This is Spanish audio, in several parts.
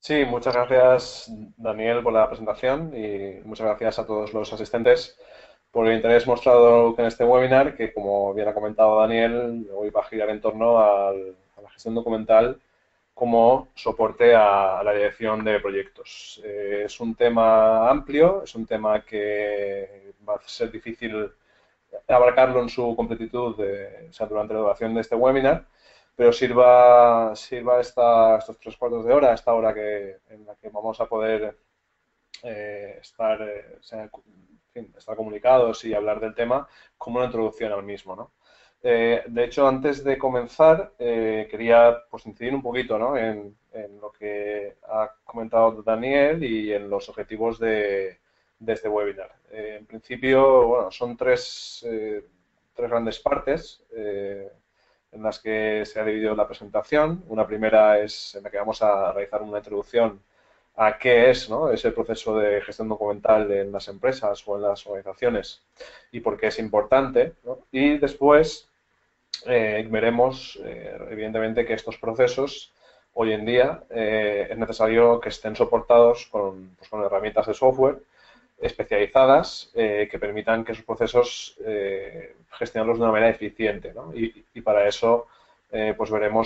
Sí, muchas gracias Daniel por la presentación y muchas gracias a todos los asistentes por el interés mostrado en este webinar que, como bien ha comentado Daniel, hoy va a girar en torno a la gestión documental como soporte a la dirección de proyectos. Es un tema amplio, es un tema que va a ser difícil abarcarlo en su completitud o sea, durante la duración de este webinar, pero sirva estos 3 cuartos de hora, esta hora en la que vamos a poder o sea, en fin, estar comunicados y hablar del tema como una introducción al mismo, ¿no? De hecho, antes de comenzar, quería pues, incidir un poquito, ¿no? en lo que ha comentado Daniel y en los objetivos de este webinar. En principio, bueno, son tres grandes partes en las que se ha dividido la presentación. Una primera es en la que vamos a realizar una introducción a qué es, ¿no? ese proceso de gestión documental en las empresas o en las organizaciones y por qué es importante, ¿no? Y después veremos, evidentemente, que estos procesos hoy en día es necesario que estén soportados con herramientas de software especializadas que permitan que esos procesos gestionarlos de una manera eficiente, ¿no? Y para eso pues veremos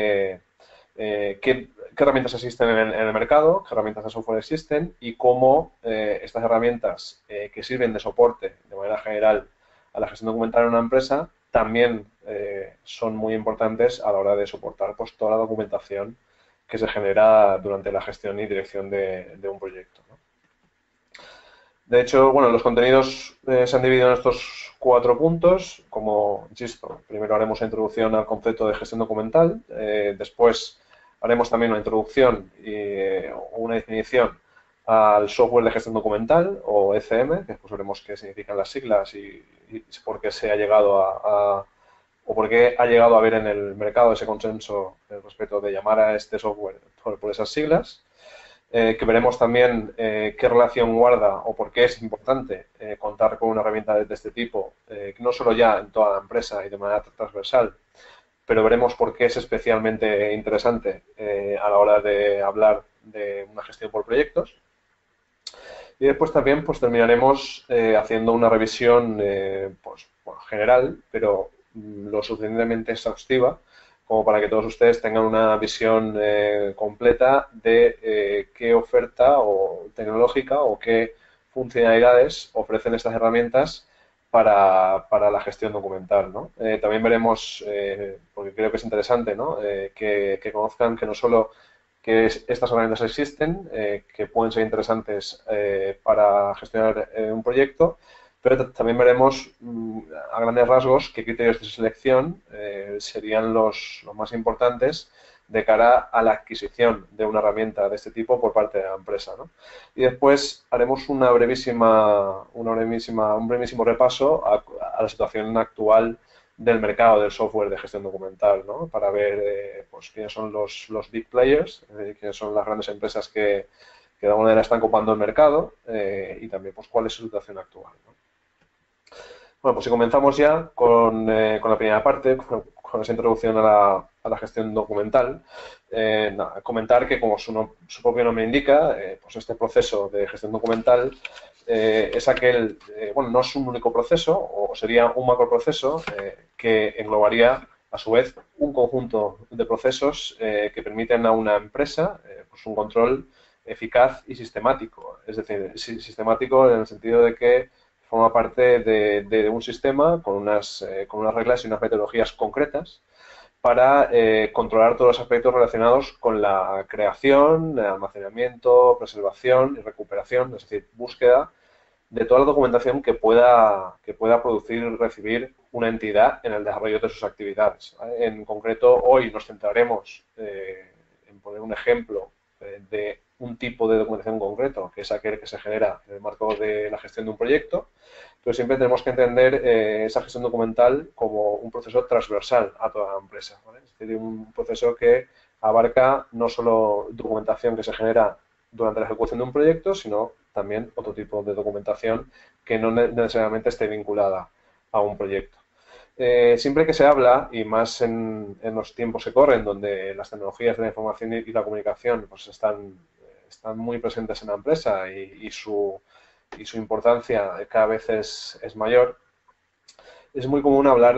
qué herramientas existen en el mercado, qué herramientas de software existen y cómo estas herramientas que sirven de soporte de manera general a la gestión documental en una empresa también son muy importantes a la hora de soportar pues, toda la documentación que se genera durante la gestión y dirección de un proyecto, ¿no? De hecho, bueno, los contenidos se han dividido en estos 4 puntos. Como insisto, primero haremos una introducción al concepto de gestión documental, después haremos también una introducción o una definición al software de gestión documental o ECM, que después veremos qué significan las siglas y por qué se ha llegado o por qué ha llegado a haber en el mercado ese consenso respecto de llamar a este software por esas siglas. Que veremos también qué relación guarda o por qué es importante contar con una herramienta de este tipo, que no solo ya en toda la empresa y de manera transversal, pero veremos por qué es especialmente interesante a la hora de hablar de una gestión por proyectos. Y después también pues, terminaremos haciendo una revisión pues, bueno, general, pero lo suficientemente exhaustiva como para que todos ustedes tengan una visión completa de qué oferta o tecnológica o qué funcionalidades ofrecen estas herramientas para la gestión documental, ¿no? También veremos, porque creo que es interesante, ¿no? Que conozcan que no solo que estas herramientas existen, que pueden ser interesantes para gestionar un proyecto, pero también veremos a grandes rasgos qué criterios de selección serían los más importantes de cara a la adquisición de una herramienta de este tipo por parte de la empresa, ¿no? Y después haremos un brevísimo repaso a la situación actual del mercado del software de gestión documental, ¿no? Para ver pues, quiénes son los big players, quiénes son las grandes empresas que de alguna manera están copando el mercado y también pues, cuál es su situación actual, ¿no? Bueno, pues si comenzamos ya con la primera parte, con esa introducción a la gestión documental, nada, comentar que como su propio nombre indica, pues este proceso de gestión documental es aquel, bueno, no es un único proceso, o sería un macroproceso que englobaría a su vez un conjunto de procesos que permiten a una empresa pues un control eficaz y sistemático. Es decir, sistemático en el sentido de que forma parte de un sistema con unas reglas y unas metodologías concretas para controlar todos los aspectos relacionados con la creación, el almacenamiento, preservación y recuperación, es decir, búsqueda de toda la documentación que pueda producir y recibir una entidad en el desarrollo de sus actividades, ¿vale? En concreto, hoy nos centraremos en poner un ejemplo de un tipo de documentación concreto, que es aquel que se genera en el marco de la gestión de un proyecto, pero siempre tenemos que entender esa gestión documental como un proceso transversal a toda la empresa, ¿vale? Es decir, un proceso que abarca no solo documentación que se genera durante la ejecución de un proyecto, sino también otro tipo de documentación que no necesariamente esté vinculada a un proyecto. Siempre que se habla, y más en los tiempos que corren, donde las tecnologías de la información y la comunicación pues están muy presentes en la empresa y su importancia cada vez es mayor, es muy común hablar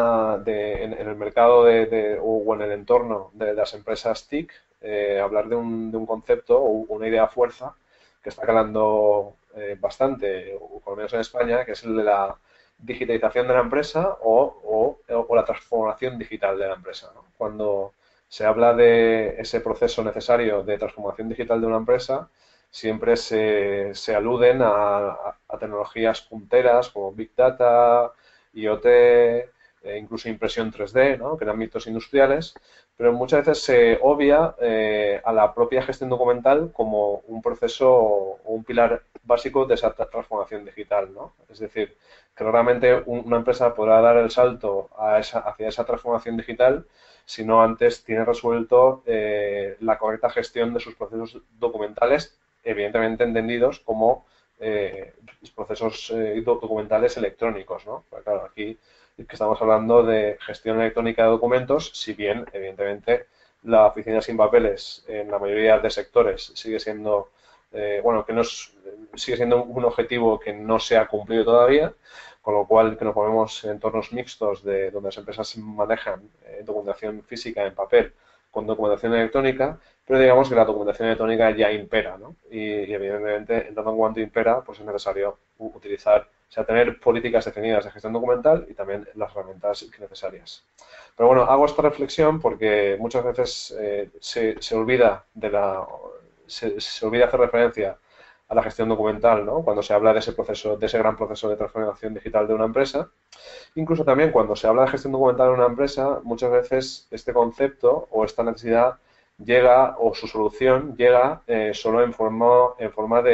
en el mercado o en el entorno de las empresas TIC, hablar de un concepto o una idea fuerza que está calando bastante, o por lo menos en España, que es el de la digitalización de la empresa o la transformación digital de la empresa, ¿no? Cuando se habla de ese proceso necesario de transformación digital de una empresa, siempre se aluden a tecnologías punteras como Big Data, IoT, incluso impresión 3D, ¿no? Que en ámbitos industriales, pero muchas veces se obvia a la propia gestión documental como un proceso o un pilar básico de esa transformación digital, ¿no? Es decir, que realmente una empresa podrá dar el salto hacia esa transformación digital si no antes tiene resuelto la correcta gestión de sus procesos documentales, evidentemente entendidos como procesos documentales electrónicos, ¿no? Porque, claro, aquí que estamos hablando de gestión electrónica de documentos, si bien, evidentemente, la oficina sin papeles en la mayoría de sectores sigue siendo, bueno, sigue siendo un objetivo que no se ha cumplido todavía, con lo cual que nos ponemos en entornos mixtos donde las empresas manejan documentación física en papel con documentación electrónica, pero digamos que la documentación electrónica ya impera, ¿no? Y evidentemente, en tanto en cuanto impera, pues es necesario utilizar, o sea, tener políticas definidas de gestión documental y también las herramientas necesarias. Pero bueno, hago esta reflexión porque muchas veces se olvida se olvida hacer referencia a la gestión documental, ¿no? Cuando se habla de ese proceso, de ese gran proceso de transformación digital de una empresa. Incluso también cuando se habla de gestión documental en una empresa, muchas veces este concepto o esta necesidad llega, o su solución llega solo en forma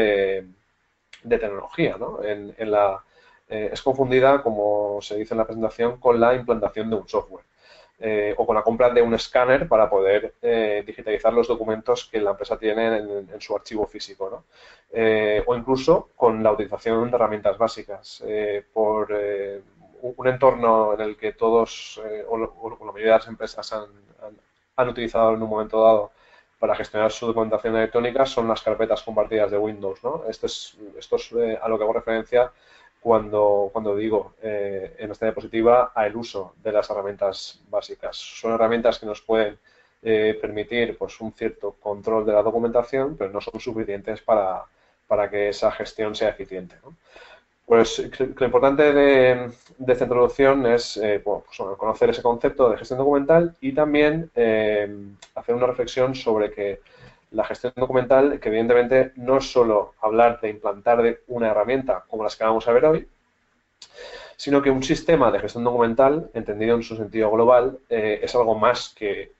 de tecnología, ¿no? Es confundida, como se dice en la presentación, con la implantación de un software. O con la compra de un escáner para poder digitalizar los documentos que la empresa tiene en su archivo físico, ¿no? O incluso con la utilización de herramientas básicas. Por un entorno en el que todos o la mayoría de las empresas han utilizado en un momento dado para gestionar su documentación electrónica son las carpetas compartidas de Windows, ¿no? Esto es a lo que hago referencia cuando digo en esta diapositiva al uso de las herramientas básicas. Son herramientas que nos pueden permitir pues, un cierto control de la documentación, pero no son suficientes para que esa gestión sea eficiente, ¿no? Pues lo importante de esta introducción es pues, conocer ese concepto de gestión documental y también hacer una reflexión sobre que la gestión documental, que evidentemente no es solo hablar de implantar una herramienta como las que vamos a ver hoy, sino que un sistema de gestión documental, entendido en su sentido global, es algo más que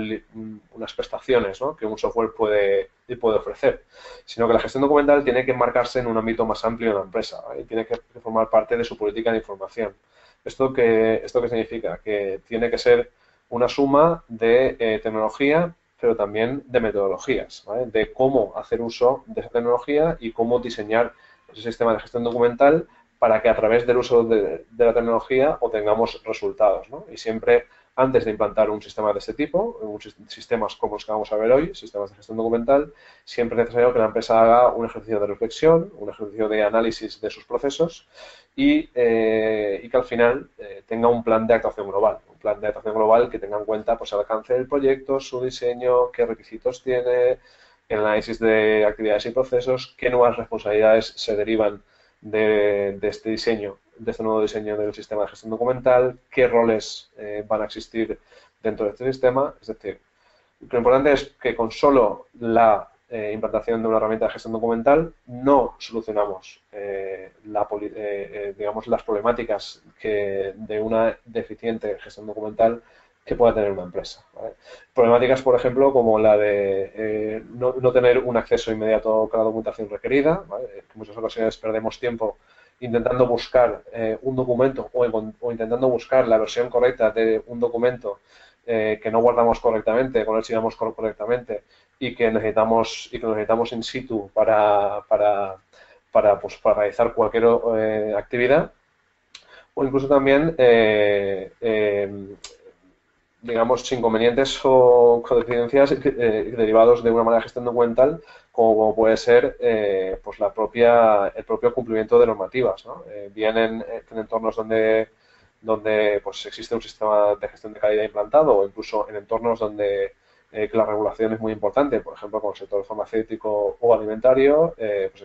unas prestaciones, ¿no? Que un software puede ofrecer, sino que la gestión documental tiene que enmarcarse en un ámbito más amplio de la empresa, ¿vale? Y tiene que formar parte de su política de información. ¿Esto qué significa? Que tiene que ser una suma de tecnología, pero también de metodologías, ¿vale? De cómo hacer uso de esa tecnología y cómo diseñar ese sistema de gestión documental para que a través del uso de la tecnología obtengamos resultados, ¿no? Y siempre antes de implantar un sistema de este tipo, sistemas como los que vamos a ver hoy, sistemas de gestión documental, siempre es necesario que la empresa haga un ejercicio de reflexión, un ejercicio de análisis de sus procesos y que al final tenga un plan de actuación global. Un plan de actuación global que tenga en cuenta pues, el alcance del proyecto, su diseño, qué requisitos tiene, el análisis de actividades y procesos, qué nuevas responsabilidades se derivan de este nuevo diseño del sistema de gestión documental, qué roles van a existir dentro de este sistema. Es decir, lo importante es que con solo la implantación de una herramienta de gestión documental no solucionamos digamos, las problemáticas de una deficiente gestión documental que pueda tener una empresa, ¿vale? Problemáticas, por ejemplo, como la de no tener un acceso inmediato a la documentación requerida, ¿vale? En muchas ocasiones perdemos tiempo intentando buscar un documento o intentando buscar la versión correcta de un documento que no guardamos correctamente, con el archivamos correctamente y que necesitamos in situ para realizar cualquier actividad. o incluso también, digamos, inconvenientes o deficiencias derivados de una mala gestión documental, como puede ser pues el propio cumplimiento de normativas, ¿no? Bien en entornos donde pues existe un sistema de gestión de calidad implantado, o incluso en entornos donde la regulación es muy importante, por ejemplo, con el sector farmacéutico o alimentario, pues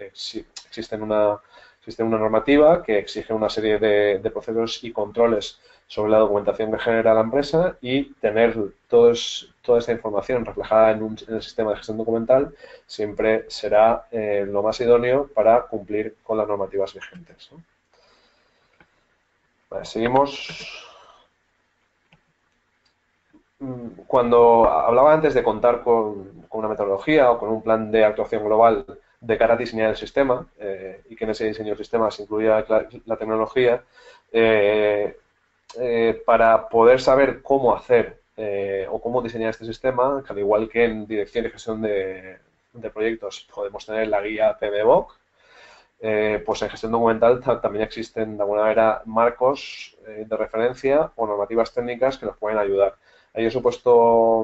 existe una normativa que exige una serie de procesos y controles sobre la documentación que genera la empresa, y tener toda esta información reflejada en el sistema de gestión documental siempre será lo más idóneo para cumplir con las normativas vigentes, ¿no? Vale, seguimos. Cuando hablaba antes de contar con una metodología o con un plan de actuación global de cara a diseñar el sistema, y que en ese diseño del sistema se incluya la tecnología, eh, para poder saber cómo hacer o cómo diseñar este sistema, que al igual que en dirección y gestión de proyectos podemos tener la guía PMBOK, pues en gestión documental también existen de alguna manera marcos de referencia o normativas técnicas que nos pueden ayudar. Ahí os he puesto,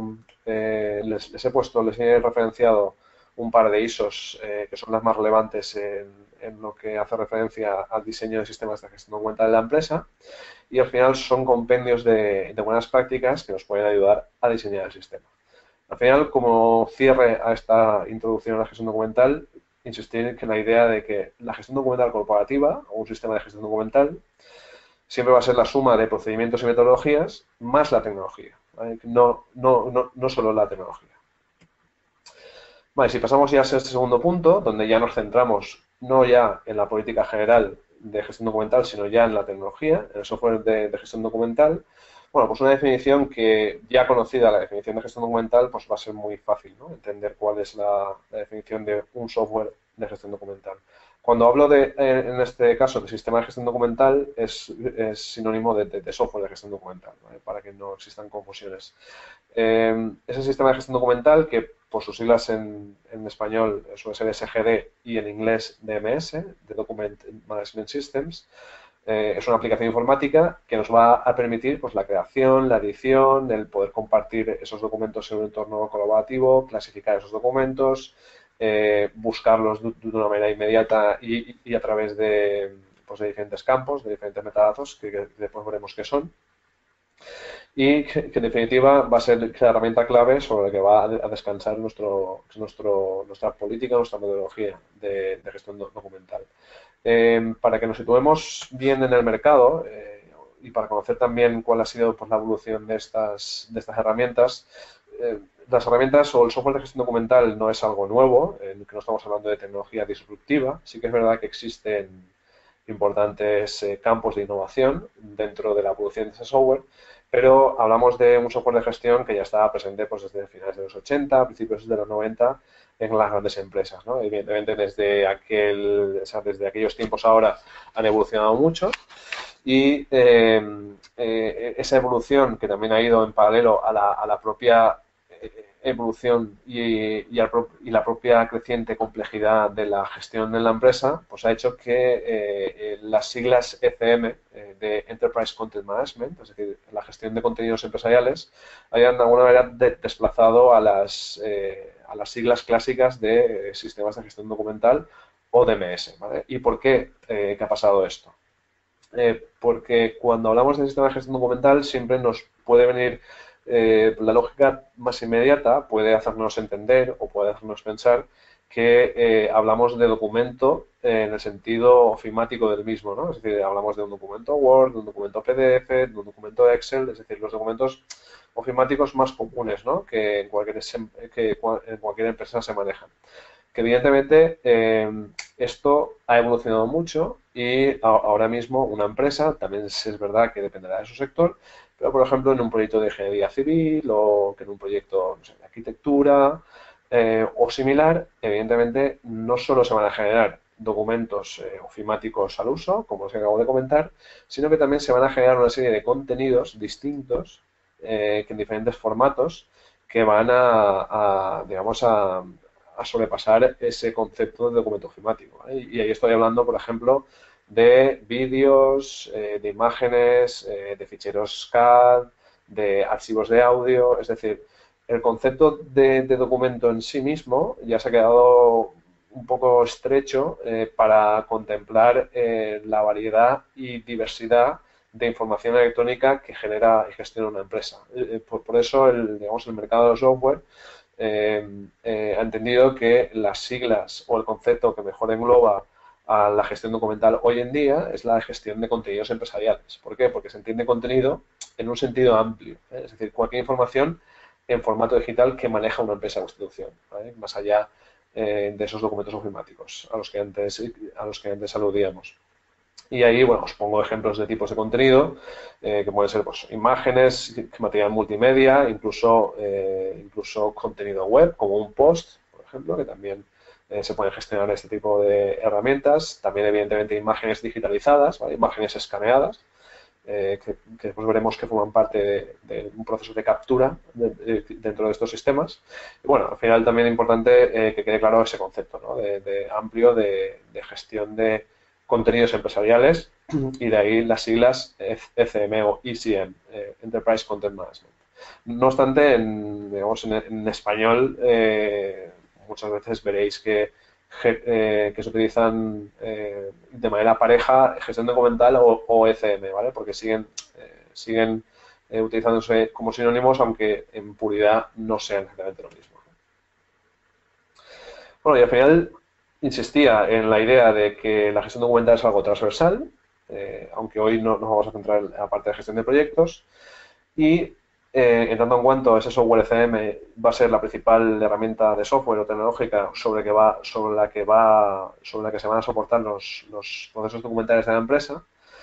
les he referenciado un par de ISOs que son las más relevantes en lo que hace referencia al diseño de sistemas de gestión documental de la empresa, y al final son compendios de buenas prácticas que nos pueden ayudar a diseñar el sistema. Al final, como cierre a esta introducción a la gestión documental, insistir en la idea de que la gestión documental corporativa o un sistema de gestión documental siempre va a ser la suma de procedimientos y metodologías más la tecnología, ¿vale? No solo la tecnología. Vale, si pasamos ya a este segundo punto, donde ya nos centramos no ya en la política general de gestión documental, sino ya en la tecnología, en el software de gestión documental. Bueno, pues una definición que ya conocida, la definición de gestión documental, pues va a ser muy fácil, ¿no? Entender cuál es la definición de un software de gestión documental. Cuando hablo en este caso, de sistema de gestión documental, es sinónimo de software de gestión documental, ¿vale? Para que no existan confusiones. Es el sistema de gestión documental que, por sus siglas en español, suele ser SGD, y en inglés DMS, de Document Management Systems. Es una aplicación informática que nos va a permitir pues, la creación, la edición, el poder compartir esos documentos en un entorno colaborativo, clasificar esos documentos, buscarlos de una manera inmediata y a través pues, de diferentes campos, de diferentes metadatos, que después veremos qué son. Y que en definitiva va a ser la herramienta clave sobre la que va a descansar nuestra política, nuestra metodología de gestión documental. Para que nos situemos bien en el mercado, y para conocer también cuál ha sido pues, la evolución de estas herramientas, las herramientas o el software de gestión documental no es algo nuevo, que no estamos hablando de tecnología disruptiva. Sí que es verdad que existen importantes campos de innovación dentro de la evolución de ese software, pero hablamos de un software de gestión que ya estaba presente pues, desde finales de los 80, principios de los 90, en las grandes empresas, ¿no? Evidentemente desde aquellos tiempos ahora han evolucionado mucho, y esa evolución, que también ha ido en paralelo a la propia evolución y la propia creciente complejidad de la gestión en la empresa, pues ha hecho que las siglas ECM, de Enterprise Content Management, es decir, la gestión de contenidos empresariales, hayan de alguna manera desplazado a las siglas clásicas de sistemas de gestión documental o DMS, ¿vale? ¿Y por qué? ¿Qué ha pasado esto? Porque cuando hablamos de sistema de gestión documental siempre nos puede venir la lógica más inmediata, puede hacernos entender o puede hacernos pensar que hablamos de documento en el sentido ofimático del mismo, ¿no? Es decir, hablamos de un documento Word, de un documento PDF, de un documento Excel, es decir, los documentos ofimáticos más comunes, ¿no? Que en cualquier empresa se manejan. Que evidentemente esto ha evolucionado mucho, y ahora mismo una empresa, también es verdad que dependerá de su sector, pero por ejemplo en un proyecto de ingeniería civil o que en un proyecto, no sé, de arquitectura o similar, evidentemente no solo se van a generar documentos ofimáticos al uso, como os acabo de comentar, sino que también se van a generar una serie de contenidos distintos que en diferentes formatos, que van digamos, a sobrepasar ese concepto de documento ofimático, ¿vale? Y ahí estoy hablando, por ejemplo, de vídeos, de imágenes, de ficheros CAD, de archivos de audio. Es decir, el concepto de documento en sí mismo ya se ha quedado un poco estrecho para contemplar la variedad y diversidad de información electrónica que genera y gestiona una empresa. Por eso digamos, el mercado del software ha entendido que las siglas o el concepto que mejor engloba a la gestión documental hoy en día es la gestión de contenidos empresariales. ¿Por qué? Porque se entiende contenido en un sentido amplio, ¿eh? Es decir, cualquier información en formato digital que maneja una empresa o institución, ¿vale? Más allá de esos documentos ofimáticos a los que antes aludíamos. Y ahí, bueno, os pongo ejemplos de tipos de contenido, que pueden ser pues, imágenes, material multimedia, incluso contenido web, como un post, por ejemplo, que también se pueden gestionar este tipo de herramientas. También, evidentemente, imágenes digitalizadas, ¿vale? Imágenes escaneadas, que después veremos que forman parte de un proceso de captura dentro de estos sistemas. Y bueno, al final también es importante que quede claro ese concepto, ¿no? de amplio de gestión de contenidos empresariales y de ahí las siglas ECM o ECM, Enterprise Content Management. No obstante, en español muchas veces veréis que se utilizan de manera pareja gestión documental o ECM, ¿vale? Porque siguen utilizándose como sinónimos, aunque en puridad no sean exactamente lo mismo. Bueno, y al final insistía en la idea de que la gestión documental es algo transversal, aunque hoy no nos vamos a centrar en la parte de gestión de proyectos, y en tanto en cuanto ese software ECM va a ser la principal herramienta de software o tecnológica sobre la que se van a soportar los procesos documentales de la empresa,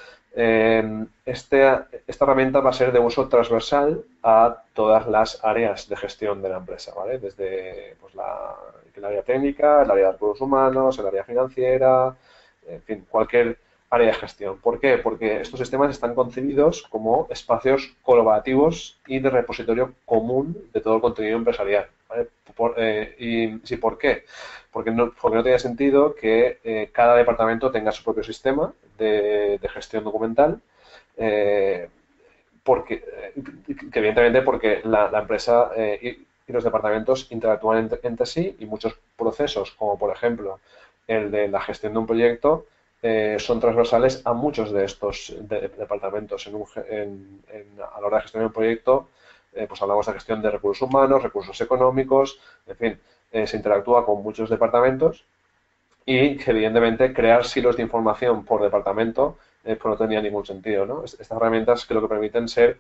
esta herramienta va a ser de uso transversal a todas las áreas de gestión de la empresa, ¿vale? Desde pues, el área técnica, el área de recursos humanos, el área financiera, en fin, cualquier área de gestión. ¿Por qué? Porque estos sistemas están concebidos como espacios colaborativos y de repositorio común de todo el contenido empresarial, ¿vale? ¿Por qué? Porque no tiene sentido que cada departamento tenga su propio sistema de gestión documental, eh, evidentemente porque la empresa y los departamentos interactúan entre sí y muchos procesos, como por ejemplo el de la gestión de un proyecto, son transversales a muchos de estos departamentos. A la hora de gestionar un proyecto, pues hablamos de gestión de recursos humanos, recursos económicos, en fin, se interactúa con muchos departamentos y que evidentemente crear silos de información por departamento pues no tenía ningún sentido, ¿no? Estas herramientas que lo que permiten ser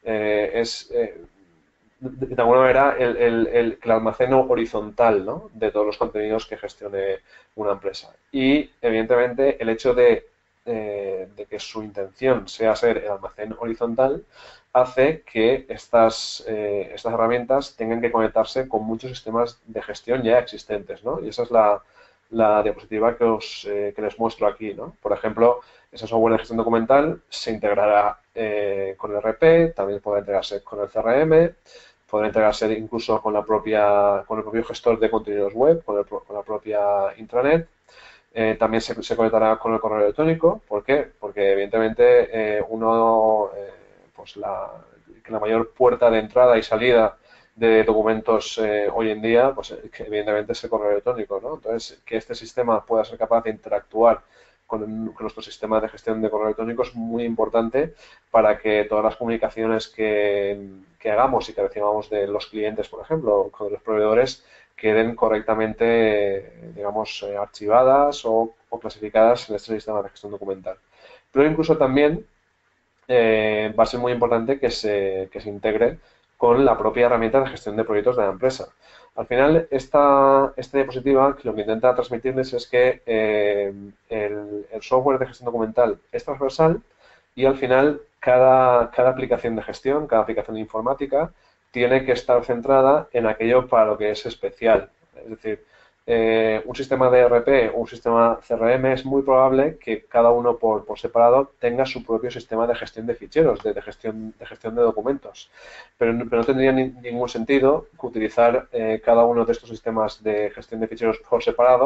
de alguna manera el almaceno horizontal, ¿no? De todos los contenidos que gestione una empresa. Y evidentemente el hecho de que su intención sea ser el almacén horizontal hace que estas herramientas tengan que conectarse con muchos sistemas de gestión ya existentes, ¿no? Y esa es la diapositiva que les muestro aquí, ¿no? Por ejemplo, ese software de gestión documental se integrará con el RP, también podrá integrarse con el CRM, podrá integrarse incluso con el propio gestor de contenidos web, con la propia intranet. También se conectará con el correo electrónico. ¿Por qué? Porque evidentemente pues la mayor puerta de entrada y salida de documentos hoy en día, pues que evidentemente es el correo electrónico, ¿no? Entonces, que este sistema pueda ser capaz de interactuar con nuestro sistema de gestión de correo electrónico es muy importante para que todas las comunicaciones que hagamos y que recibamos de los clientes, por ejemplo, con los proveedores, queden correctamente, digamos, archivadas o clasificadas en este sistema de gestión documental. Pero incluso también va a ser muy importante que se integre con la propia herramienta de gestión de proyectos de la empresa. Al final, esta diapositiva lo que intenta transmitirles es que el software de gestión documental es transversal y al final cada aplicación de gestión, cada aplicación informática tiene que estar centrada en aquello para lo que es especial. Es decir, un sistema de ERP o un sistema CRM es muy probable que cada uno por separado tenga su propio sistema de gestión de ficheros, de gestión de documentos. Pero no tendría ningún sentido utilizar cada uno de estos sistemas de gestión de ficheros por separado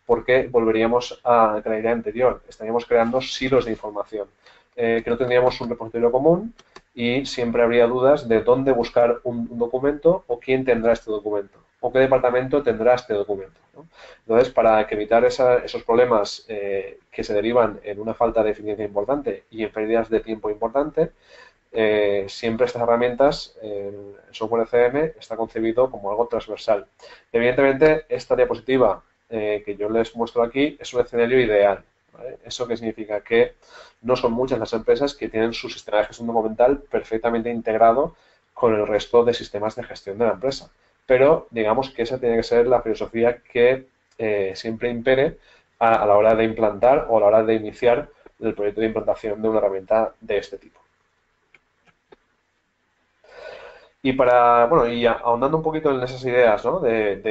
porque volveríamos a la idea anterior. Estaríamos creando silos de información, que no tendríamos un repositorio común y siempre habría dudas de dónde buscar un documento o quién tendrá este documento o qué departamento tendrá este documento, ¿no? Entonces, para evitar esos problemas que se derivan en una falta de eficiencia importante y en pérdidas de tiempo importante, siempre estas herramientas, el software ECM está concebido como algo transversal. Evidentemente, esta diapositiva que yo les muestro aquí es un escenario ideal, ¿vale? ¿Eso qué significa? Que no son muchas las empresas que tienen su sistema de gestión documental perfectamente integrado con el resto de sistemas de gestión de la empresa. Pero digamos que esa tiene que ser la filosofía que siempre impere a la hora de implantar o a la hora de iniciar el proyecto de implantación de una herramienta de este tipo. Y bueno, y ahondando un poquito en esas ideas, ¿no?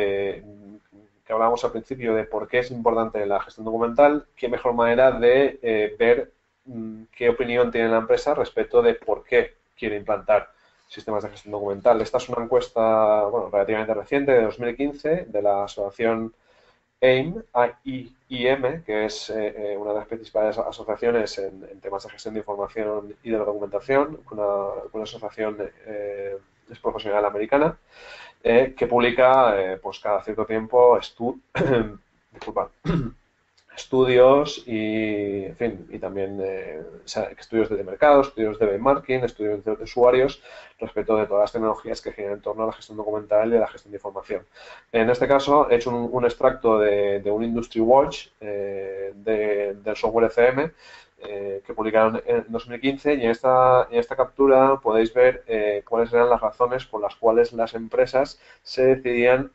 Que hablábamos al principio de por qué es importante la gestión documental, qué mejor manera de ver qué opinión tiene la empresa respecto de por qué quiere implantar sistemas de gestión documental. Esta es una encuesta, bueno, relativamente reciente, de 2015, de la asociación AIM, AIM, que es una de las principales asociaciones en temas de gestión de información y de la documentación, una asociación es profesional americana, que publica pues cada cierto tiempo disculpa, estudios y, en fin, y también estudios de mercado, estudios de benchmarking, estudios de usuarios respecto de todas las tecnologías que giran en torno a la gestión documental y a la gestión de información. En este caso, he hecho un extracto de un Industry Watch del software ECM que publicaron en 2015 y en esta captura podéis ver cuáles eran las razones por las cuales las empresas se decidían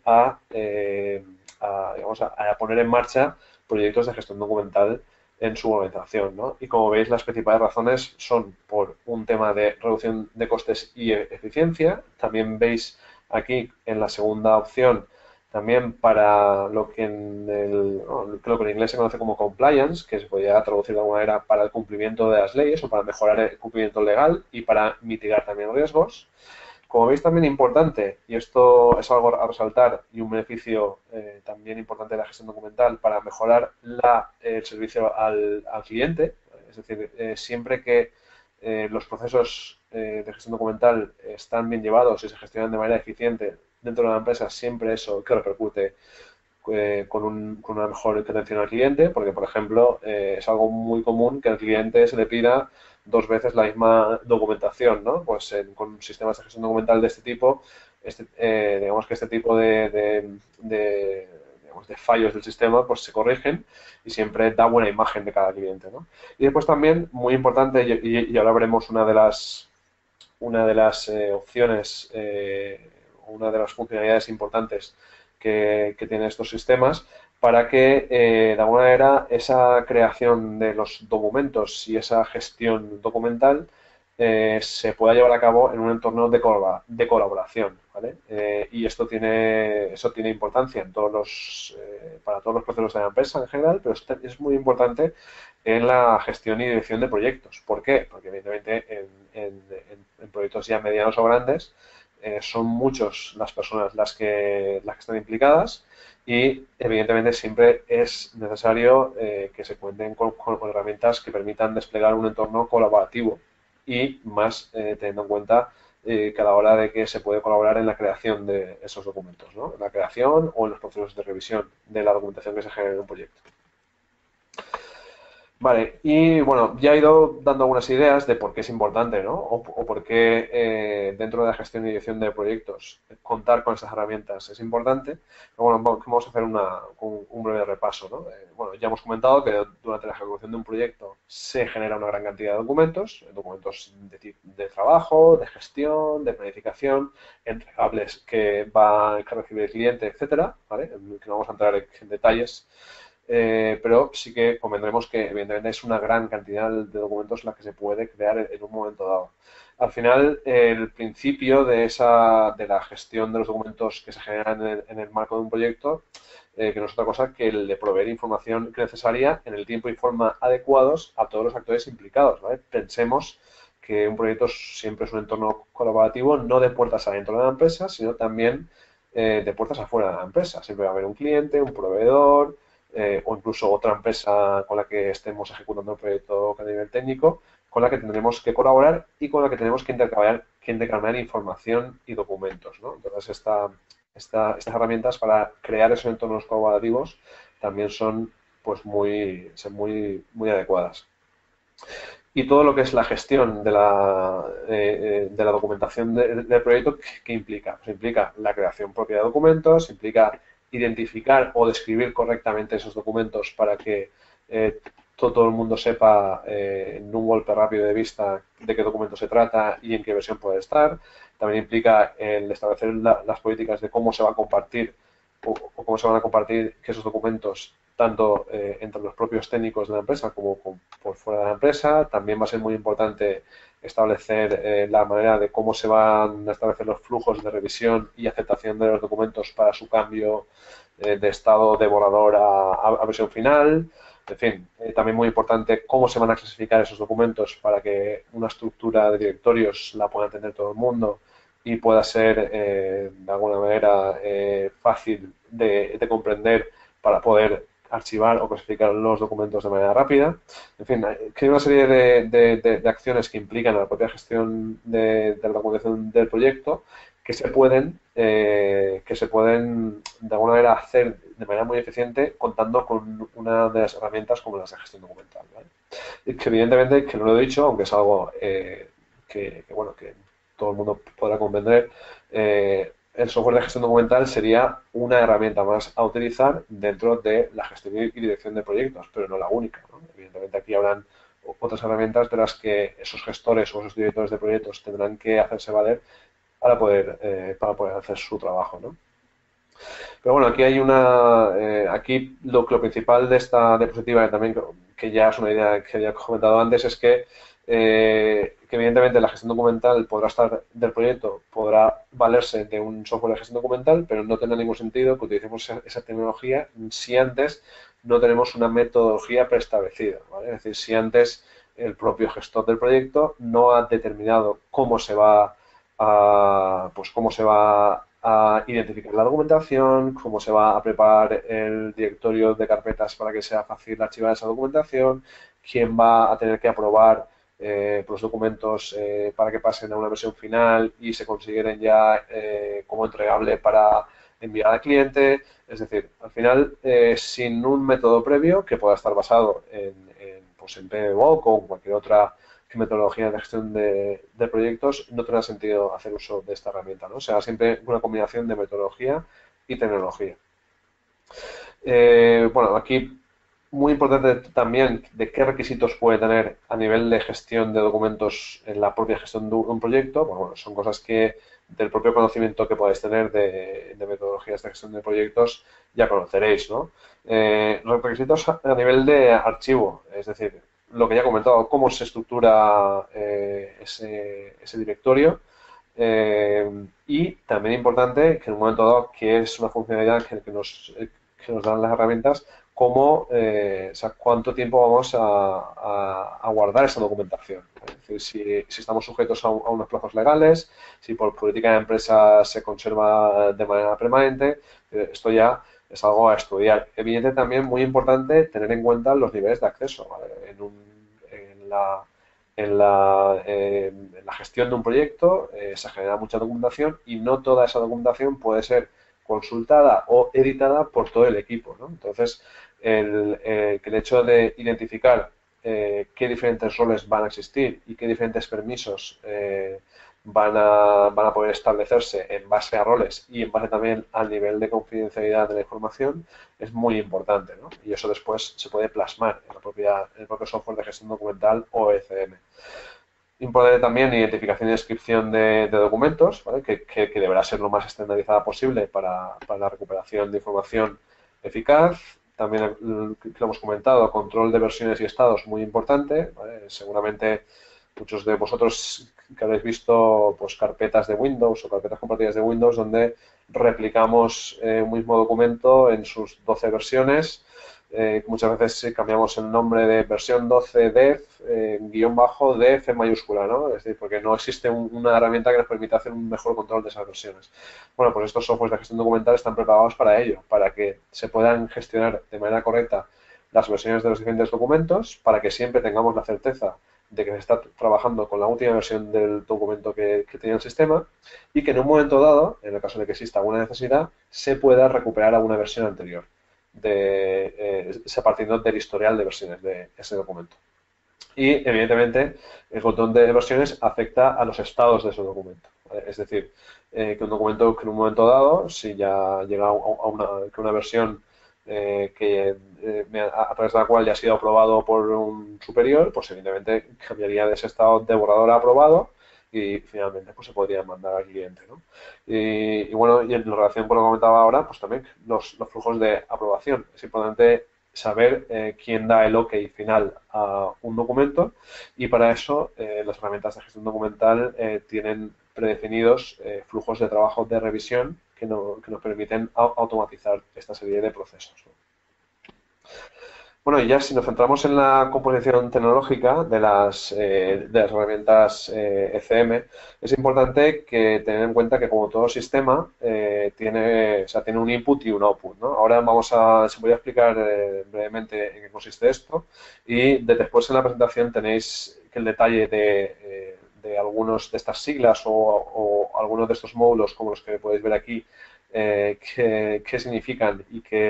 digamos, a poner en marcha proyectos de gestión documental en su organización, ¿no? Y como veis, las principales razones son por un tema de reducción de costes y eficiencia. También veis aquí en la segunda opción también para lo que creo que en inglés se conoce como compliance, que se podría traducir de alguna manera para el cumplimiento de las leyes o para mejorar el cumplimiento legal y para mitigar también riesgos. Como veis, también importante, y esto es algo a resaltar y un beneficio también importante de la gestión documental para mejorar el servicio al cliente, es decir, siempre que los procesos de gestión documental están bien llevados y se gestionan de manera eficiente dentro de la empresa, siempre eso que repercute con una mejor atención al cliente, porque, por ejemplo, es algo muy común que al cliente se le pida dos veces la misma documentación, ¿no? Pues con sistemas de gestión documental de este tipo, digamos que este tipo digamos, de fallos del sistema pues se corrigen y siempre da buena imagen de cada cliente, ¿no? Y después también, muy importante, y ahora veremos una de las opciones, una de las funcionalidades importantes que tienen estos sistemas para que, de alguna manera, esa creación de los documentos y esa gestión documental se pueda llevar a cabo en un entorno de colaboración, ¿vale? Y eso tiene importancia para todos los procesos de la empresa en general, pero es muy importante en la gestión y dirección de proyectos. ¿Por qué? Porque evidentemente en proyectos ya medianos o grandes son muchas las personas las que están implicadas y evidentemente siempre es necesario que se cuenten con herramientas que permitan desplegar un entorno colaborativo y más teniendo en cuenta que a la hora de que se puede colaborar en la creación de esos documentos, ¿no? En la creación o en los procesos de revisión de la documentación que se genera en un proyecto. Vale, y bueno, ya he ido dando algunas ideas de por qué es importante, ¿no? O por qué dentro de la gestión y dirección de proyectos contar con estas herramientas es importante. Pero bueno, vamos a hacer un breve repaso, ¿no? Bueno, ya hemos comentado que durante la ejecución de un proyecto se genera una gran cantidad de documentos de trabajo, de gestión, de planificación, entregables que recibe el cliente, etcétera, ¿vale? Que no vamos a entrar en detalles. Pero sí que convendremos que evidentemente es una gran cantidad de documentos la que se puede crear en un momento dado. Al final, el principio de la gestión de los documentos que se generan en el marco de un proyecto, que no es otra cosa que el de proveer información necesaria en el tiempo y forma adecuados a todos los actores implicados, ¿vale? Pensemos que un proyecto siempre es un entorno colaborativo, no de puertas adentro de la empresa, sino también de puertas afuera de la empresa. Siempre va a haber un cliente, un proveedor, o incluso otra empresa con la que estemos ejecutando el proyecto a nivel técnico, con la que tendremos que colaborar y con la que tenemos que intercambiar información y documentos, ¿no? Entonces, estas herramientas para crear esos entornos colaborativos también son pues muy adecuadas. Y todo lo que es la gestión de la documentación del proyecto, ¿qué implica? Pues implica la creación propia de documentos, implica identificar o describir correctamente esos documentos para que todo el mundo sepa en un golpe rápido de vista de qué documento se trata y en qué versión puede estar. También implica el establecer las políticas de cómo se va a compartir o cómo se van a compartir esos documentos tanto entre los propios técnicos de la empresa como por fuera de la empresa. También va a ser muy importante establecer la manera de cómo se van a establecer los flujos de revisión y aceptación de los documentos para su cambio de estado de borrador a versión final. En fin, también muy importante cómo se van a clasificar esos documentos para que una estructura de directorios la pueda entender todo el mundo y pueda ser de alguna manera fácil de comprender para poder archivar o clasificar los documentos de manera rápida. En fin, hay una serie de acciones que implican a la propia gestión de la documentación del proyecto que se pueden de alguna manera hacer de manera muy eficiente contando con una de las herramientas como las de gestión documental, ¿vale? Y que evidentemente, que no lo he dicho, aunque es algo bueno, que todo el mundo podrá comprender, el software de gestión documental sería una herramienta más a utilizar dentro de la gestión y dirección de proyectos, pero no la única, ¿no? Evidentemente aquí habrán otras herramientas de las que esos gestores o esos directores de proyectos tendrán que hacerse valer para poder hacer su trabajo, ¿no? Pero bueno, aquí hay aquí lo principal de esta diapositiva, que ya es una idea que ya he comentado antes, es que evidentemente la gestión documental del proyecto podrá valerse de un software de gestión documental, pero no tendrá ningún sentido que utilicemos esa tecnología si antes no tenemos una metodología preestablecida, ¿vale? Es decir, si antes el propio gestor del proyecto no ha determinado cómo se va a identificar la documentación, cómo se va a preparar el directorio de carpetas para que sea fácil archivar esa documentación, quién va a tener que aprobar los documentos para que pasen a una versión final y se consideren ya como entregable para enviar al cliente. Es decir, al final, sin un método previo que pueda estar basado en PMBOK o en cualquier otra metodología de gestión de proyectos, no tendrá sentido hacer uso de esta herramienta, ¿no? O sea, siempre una combinación de metodología y tecnología. Bueno, aquí muy importante también de qué requisitos puede tener a nivel de gestión de documentos en la propia gestión de un proyecto. Bueno, son cosas que del propio conocimiento que podáis tener de metodologías de gestión de proyectos ya conoceréis, ¿no? Los requisitos a nivel de archivo, es decir, lo que ya he comentado, cómo se estructura ese directorio. Y también importante que en un momento dado, que es una funcionalidad que nos dan las herramientas, o sea, cuánto tiempo vamos a guardar esa documentación. Es decir, si estamos sujetos a unos plazos legales, si por política de empresa se conserva de manera permanente, esto ya es algo a estudiar. Evidentemente también muy importante tener en cuenta los niveles de acceso, ¿vale? En la gestión de un proyecto se genera mucha documentación y no toda esa documentación puede ser consultada o editada por todo el equipo, ¿no? Entonces, que el hecho de identificar qué diferentes roles van a existir y qué diferentes permisos van a poder establecerse en base a roles y en base también al nivel de confidencialidad de la información es muy importante, ¿no? Y eso después se puede plasmar en el propio software de gestión documental o ECM. Importante también identificación y descripción de documentos, ¿vale? que deberá ser lo más estandarizada posible para la recuperación de información eficaz. También, que lo hemos comentado, control de versiones y estados, muy importante, ¿vale? Seguramente muchos de vosotros que habéis visto pues, carpetas de Windows o carpetas compartidas de Windows donde replicamos un mismo documento en sus 12 versiones muchas veces cambiamos el nombre de versión 12 dev, guión bajo dev en mayúscula, ¿no? Es decir, porque no existe una herramienta que nos permita hacer un mejor control de esas versiones. Bueno, pues estos softwares de gestión documental están preparados para ello, para que se puedan gestionar de manera correcta las versiones de los diferentes documentos, para que siempre tengamos la certeza de que se está trabajando con la última versión del documento que tiene el sistema y que en un momento dado, en el caso de que exista alguna necesidad, se pueda recuperar alguna versión anterior, partiendo del historial de versiones de ese documento. Y, evidentemente, el control de versiones afecta a los estados de ese documento. ¿Vale? Es decir, que un documento que en un momento dado, si ya llega que una versión a través de la cual ya ha sido aprobado por un superior, pues evidentemente cambiaría de ese estado de borrador a aprobado y finalmente pues se podría mandar al cliente, ¿no? Y bueno, y en relación con lo que comentaba ahora, pues también los flujos de aprobación. Es importante saber quién da el OK final a un documento y para eso las herramientas de gestión documental tienen predefinidos flujos de trabajo de revisión que nos permiten automatizar esta serie de procesos, ¿no? Bueno, y ya si nos centramos en la composición tecnológica de las herramientas ECM, es importante que tener en cuenta que como todo sistema tiene un input y un output, ¿no? Ahora se voy a explicar brevemente en qué consiste esto y después en la presentación tenéis el detalle de algunos de estas siglas o algunos de estos módulos como los que podéis ver aquí, qué significan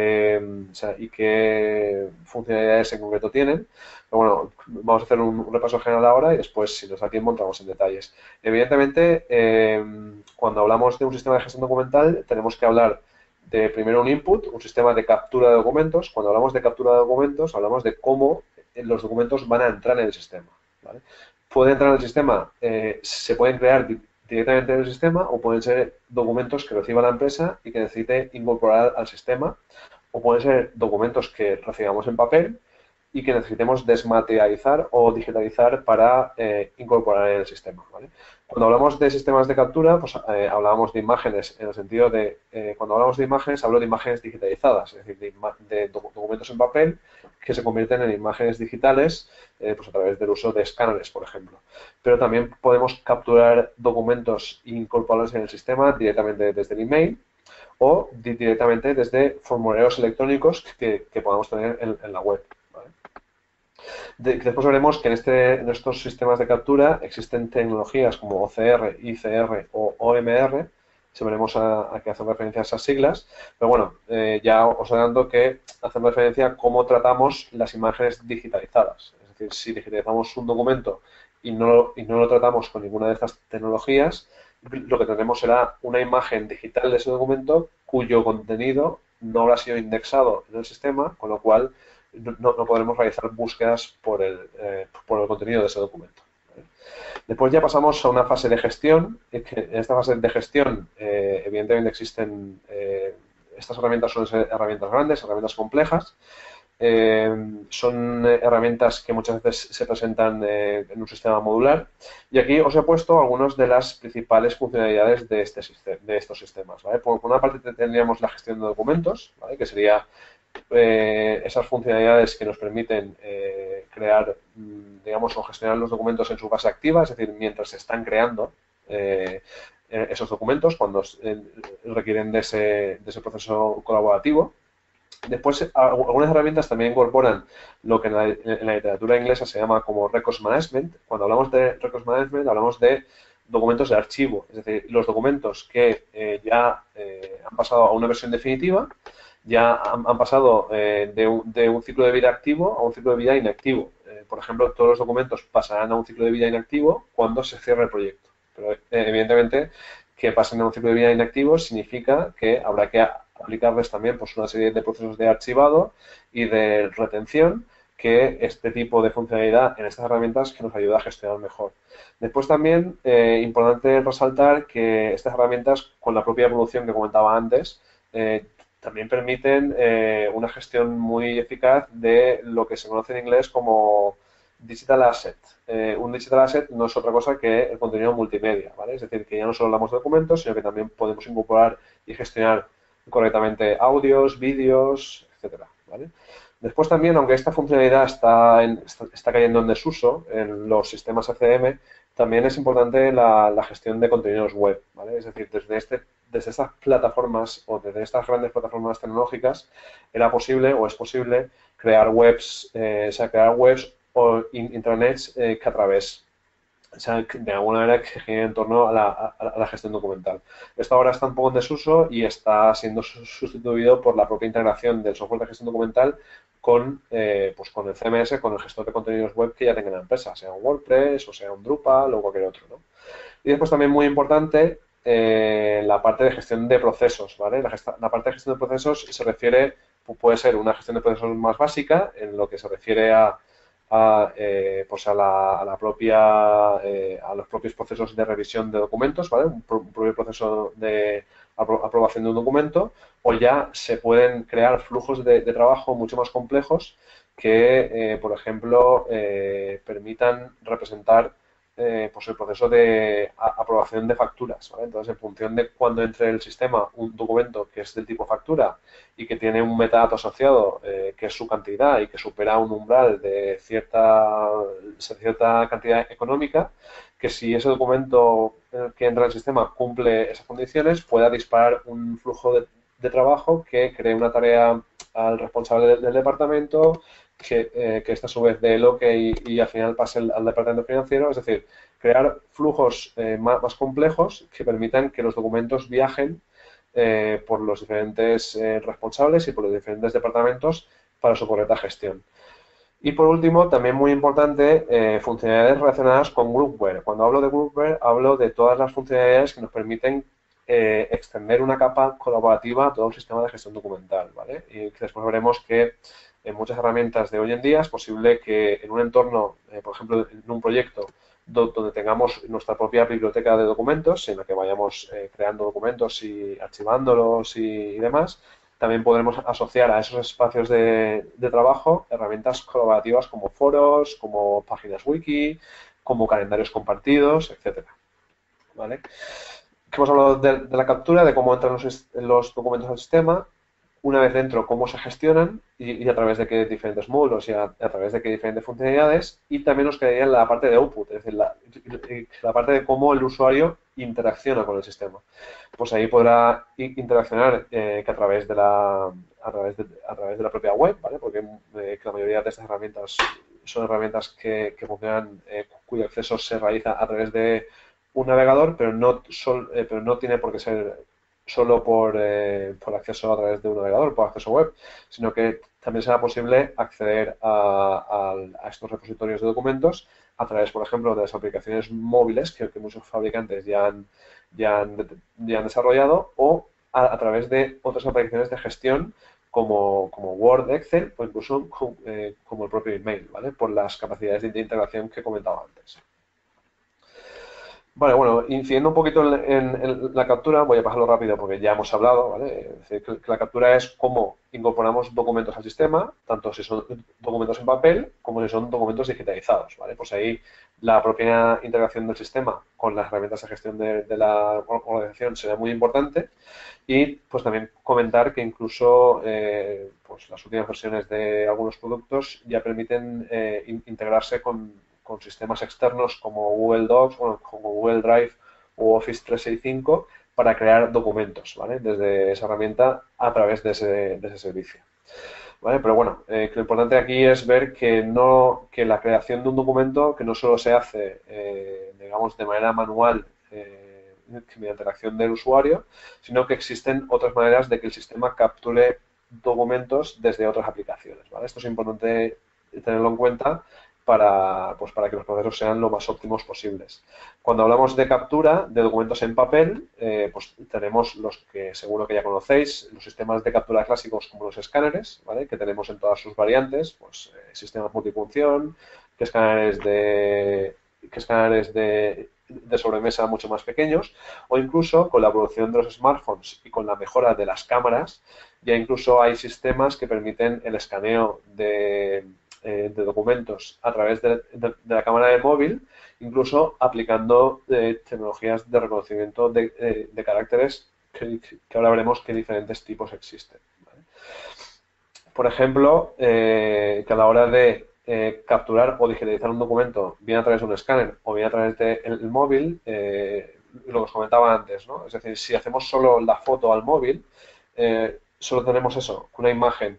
y qué funcionalidades en concreto tienen. Pero bueno, vamos a hacer un repaso general ahora y después, si nos da tiempo, entramos en detalles. Evidentemente, cuando hablamos de un sistema de gestión documental, tenemos que hablar de primero un input, un sistema de captura de documentos. Cuando hablamos de captura de documentos, hablamos de cómo los documentos van a entrar en el sistema, ¿vale? Puede entrar en el sistema, se pueden crear directamente en el sistema o pueden ser documentos que reciba la empresa y que necesite incorporar al sistema o pueden ser documentos que recibamos en papel y que necesitemos desmaterializar o digitalizar para incorporar en el sistema, ¿vale? Cuando hablamos de sistemas de captura, pues hablábamos de imágenes en el sentido de, cuando hablamos de imágenes, hablo de imágenes digitalizadas, es decir, de documentos en papel que se convierten en imágenes digitales pues a través del uso de escáneres, por ejemplo. Pero también podemos capturar documentos e incorporarlos en el sistema directamente desde el email o directamente desde formularios electrónicos que podamos tener en la web, ¿vale? Después veremos que en estos sistemas de captura existen tecnologías como OCR, ICR o OMR. Si veremos a qué hacen referencia a esas siglas. Pero bueno, ya os adelanto que hacen referencia a cómo tratamos las imágenes digitalizadas. Es decir, si digitalizamos un documento y no lo tratamos con ninguna de estas tecnologías, lo que tendremos será una imagen digital de ese documento cuyo contenido no habrá sido indexado en el sistema, con lo cual no podremos realizar búsquedas por el contenido de ese documento. Después ya pasamos a una fase de gestión. En esta fase de gestión, evidentemente existen, estas herramientas suelen ser herramientas grandes, herramientas complejas. Son herramientas que muchas veces se presentan en un sistema modular y aquí os he puesto algunas de las principales funcionalidades de estos sistemas, ¿vale? Por una parte tendríamos la gestión de documentos, ¿vale? Que sería esas funcionalidades que nos permiten crear, digamos, o gestionar los documentos en su fase activa, es decir, mientras se están creando esos documentos, cuando requieren de ese proceso colaborativo. Después, algunas herramientas también incorporan lo que en la literatura inglesa se llama como Records Management. Cuando hablamos de Records Management, hablamos de documentos de archivo, es decir, los documentos que ya han pasado a una versión definitiva, ya han pasado de un ciclo de vida activo a un ciclo de vida inactivo. Por ejemplo, todos los documentos pasarán a un ciclo de vida inactivo cuando se cierre el proyecto. Pero, evidentemente, que pasen a un ciclo de vida inactivo significa que habrá que aplicarles también pues, una serie de procesos de archivado y de retención, que este tipo de funcionalidad en estas herramientas que nos ayuda a gestionar mejor. Después también, importante resaltar que estas herramientas, con la propia evolución que comentaba antes, también permiten una gestión muy eficaz de lo que se conoce en inglés como digital asset. Un digital asset no es otra cosa que el contenido multimedia, ¿vale? Es decir, que ya no solo hablamos de documentos, sino que también podemos incorporar y gestionar correctamente audios, vídeos, etcétera, ¿vale? Después también, aunque esta funcionalidad está cayendo en desuso en los sistemas ECM, también es importante la gestión de contenidos web, ¿vale? Es decir, desde estas plataformas o desde estas grandes plataformas tecnológicas era posible o es posible crear webs, crear webs o intranets que a través, o sea, de alguna manera que gire en torno a la gestión documental. Esto ahora está un poco en desuso y está siendo sustituido por la propia integración del software de gestión documental pues con el CMS, con el gestor de contenidos web que ya tenga la empresa, sea un WordPress o sea un Drupal o cualquier otro, ¿no? Y después también muy importante la parte de gestión de procesos, ¿vale? La parte de gestión de procesos se refiere, puede ser una gestión de procesos más básica en lo que se refiere pues a la propia, a los propios procesos de revisión de documentos, ¿vale? Un propio proceso de aprobación de un documento, o ya se pueden crear flujos de trabajo mucho más complejos que, por ejemplo, permitan representar pues el proceso de aprobación de facturas, ¿vale? Entonces, en función de cuando entre el sistema un documento que es del tipo factura y que tiene un metadato asociado, que es su cantidad y que supera un umbral de cierta cantidad económica, que si ese documento que entra en el sistema cumple esas condiciones, pueda disparar un flujo de trabajo que cree una tarea al responsable del departamento, que esta a su vez dé el OK y al final pase al departamento financiero, es decir, crear flujos más complejos que permitan que los documentos viajen por los diferentes responsables y por los diferentes departamentos para su correcta gestión. Y por último, también muy importante, funcionalidades relacionadas con Groupware. Cuando hablo de Groupware, hablo de todas las funcionalidades que nos permiten extender una capa colaborativa a todo el sistema de gestión documental, ¿vale? Y después veremos que en muchas herramientas de hoy en día es posible que en un entorno, por ejemplo, en un proyecto donde tengamos nuestra propia biblioteca de documentos, en la que vayamos creando documentos y archivándolos y demás, también podremos asociar a esos espacios de trabajo herramientas colaborativas como foros, como páginas wiki, como calendarios compartidos, etcétera. ¿Vale? Hemos hablado de la captura, de cómo entran los documentos al sistema, una vez dentro, cómo se gestionan y a través de qué diferentes módulos y a través de qué diferentes funcionalidades. Y también nos quedaría la parte de output, es decir, la parte de cómo el usuario interacciona con el sistema. Pues ahí podrá interaccionar que a través de la propia web, ¿vale? Porque que la mayoría de estas herramientas son herramientas que funcionan, cuyo acceso se realiza a través de un navegador, pero no tiene por qué ser solo por acceso a través de un navegador, por acceso web, sino que también será posible acceder a estos repositorios de documentos a través, por ejemplo, de las aplicaciones móviles que muchos fabricantes ya han desarrollado o a través de otras aplicaciones de gestión como Word, Excel o incluso como el propio email, ¿vale? Por las capacidades de integración que comentaba antes. Vale, bueno, incidiendo un poquito en la captura, voy a pasarlo rápido porque ya hemos hablado, ¿vale? Es decir, que la captura es cómo incorporamos documentos al sistema, tanto si son documentos en papel como si son documentos digitalizados, ¿vale? Pues ahí la propia integración del sistema con las herramientas de gestión de la organización será muy importante y pues también comentar que incluso pues las últimas versiones de algunos productos ya permiten integrarse con sistemas externos como Google Docs, bueno, como Google Drive o Office 365 para crear documentos, ¿vale? Desde esa herramienta a través de ese servicio. ¿Vale? Pero bueno, que lo importante aquí es ver que la creación de un documento que no solo se hace, digamos, de manera manual mediante la acción del usuario, sino que existen otras maneras de que el sistema capture documentos desde otras aplicaciones, ¿vale? Esto es importante tenerlo en cuenta pues para que los procesos sean lo más óptimos posibles. Cuando hablamos de captura de documentos en papel, pues tenemos los que seguro que ya conocéis, los sistemas de captura clásicos como los escáneres, ¿vale? Que tenemos en todas sus variantes, pues sistemas multifunción, que escáneres de sobremesa mucho más pequeños, o incluso con la evolución de los smartphones y con la mejora de las cámaras, ya incluso hay sistemas que permiten el escaneo de documentos a través de la cámara de móvil, incluso aplicando tecnologías de reconocimiento de caracteres que ahora veremos qué diferentes tipos existen, ¿vale? por ejemplo, que a la hora de capturar o digitalizar un documento, bien a través de un escáner o bien a través del móvil, lo que os comentaba antes, ¿no? Es decir, si hacemos solo la foto al móvil, solo tenemos eso, una imagen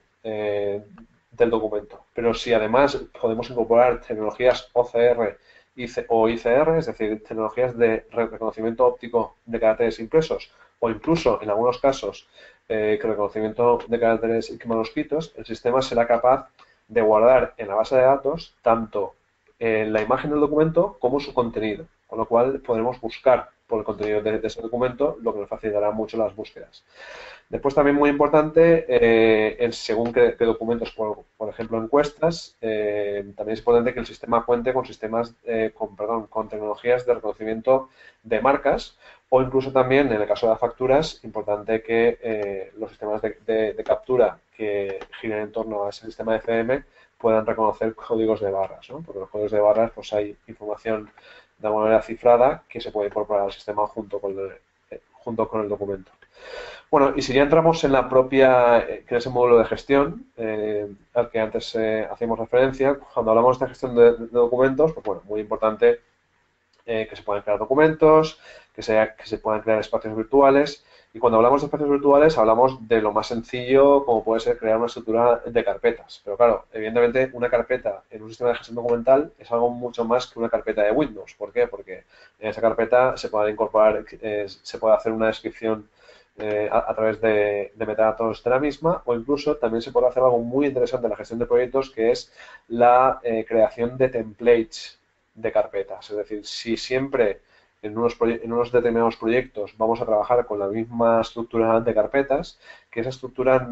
del documento. Pero si además podemos incorporar tecnologías OCR o ICR, es decir, tecnologías de reconocimiento óptico de caracteres impresos, o incluso, en algunos casos, que reconocimiento de caracteres manuscritos, el sistema será capaz de guardar en la base de datos tanto la imagen del documento como su contenido, con lo cual podremos buscar por el contenido de ese documento, lo que nos facilitará mucho las búsquedas. Después también muy importante, según qué documentos, por ejemplo encuestas, también es importante que el sistema cuente con sistemas, con tecnologías de reconocimiento de marcas, o incluso también en el caso de las facturas, importante que los sistemas de captura que giren en torno a ese sistema de CM puedan reconocer códigos de barras, ¿no? Porque los códigos de barras pues hay información de alguna manera cifrada que se puede incorporar al sistema junto con el documento. Bueno, y si ya entramos en la propia, que es ese módulo de gestión al que antes hacíamos referencia, cuando hablamos de gestión de documentos, pues bueno, muy importante que se puedan crear documentos, que se puedan crear espacios virtuales. Y cuando hablamos de espacios virtuales, hablamos de lo más sencillo, como puede ser crear una estructura de carpetas. Pero claro, evidentemente, una carpeta en un sistema de gestión documental es algo mucho más que una carpeta de Windows. ¿Por qué? Porque en esa carpeta se puede incorporar, se puede hacer una descripción a través de metadatos de la misma, o incluso también se puede hacer algo muy interesante en la gestión de proyectos, que es la creación de templates de carpetas. Es decir, si siempre en unos determinados proyectos vamos a trabajar con la misma estructura de carpetas, que esa estructura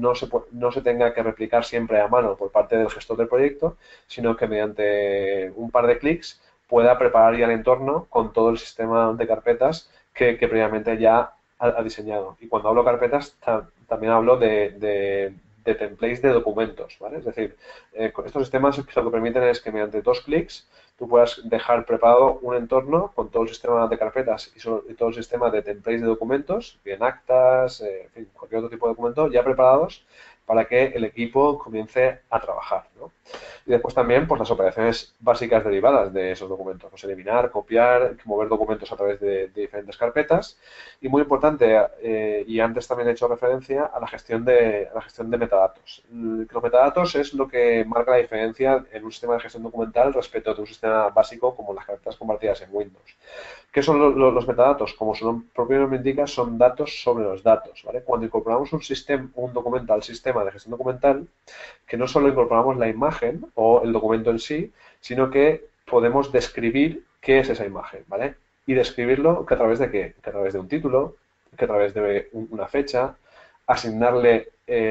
no se tenga que replicar siempre a mano por parte del gestor del proyecto, sino que mediante un par de clics pueda preparar ya el entorno con todo el sistema de carpetas que previamente ya ha diseñado. Y cuando hablo de carpetas, también hablo de templates de documentos, ¿vale? Es decir, estos sistemas lo que permiten es que mediante 2 clics tú puedas dejar preparado un entorno con todo el sistema de carpetas y todo el sistema de templates de documentos, bien actas, en fin, cualquier otro tipo de documento, ya preparados para que el equipo comience a trabajar, ¿no? Y después también pues, las operaciones básicas derivadas de esos documentos, pues eliminar, copiar, mover documentos a través de diferentes carpetas. Y muy importante, y antes también he hecho referencia a la gestión de metadatos. Los metadatos es lo que marca la diferencia en un sistema de gestión documental respecto de un sistema básico como las carpetas compartidas en Windows. ¿Qué son los metadatos? Como su propio nombre indica, son datos sobre los datos, ¿vale? Cuando incorporamos un documento al sistema de gestión documental, que no solo incorporamos la imagen o el documento en sí, sino que podemos describir qué es esa imagen, ¿vale? Y describirlo que a través de qué, que a través de un título, que a través de una fecha, asignarle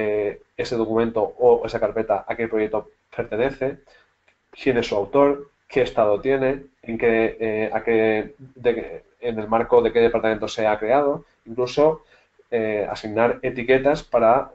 ese documento o esa carpeta a qué proyecto pertenece, quién es su autor, qué estado tiene, en el marco de qué departamento se ha creado, incluso asignar etiquetas para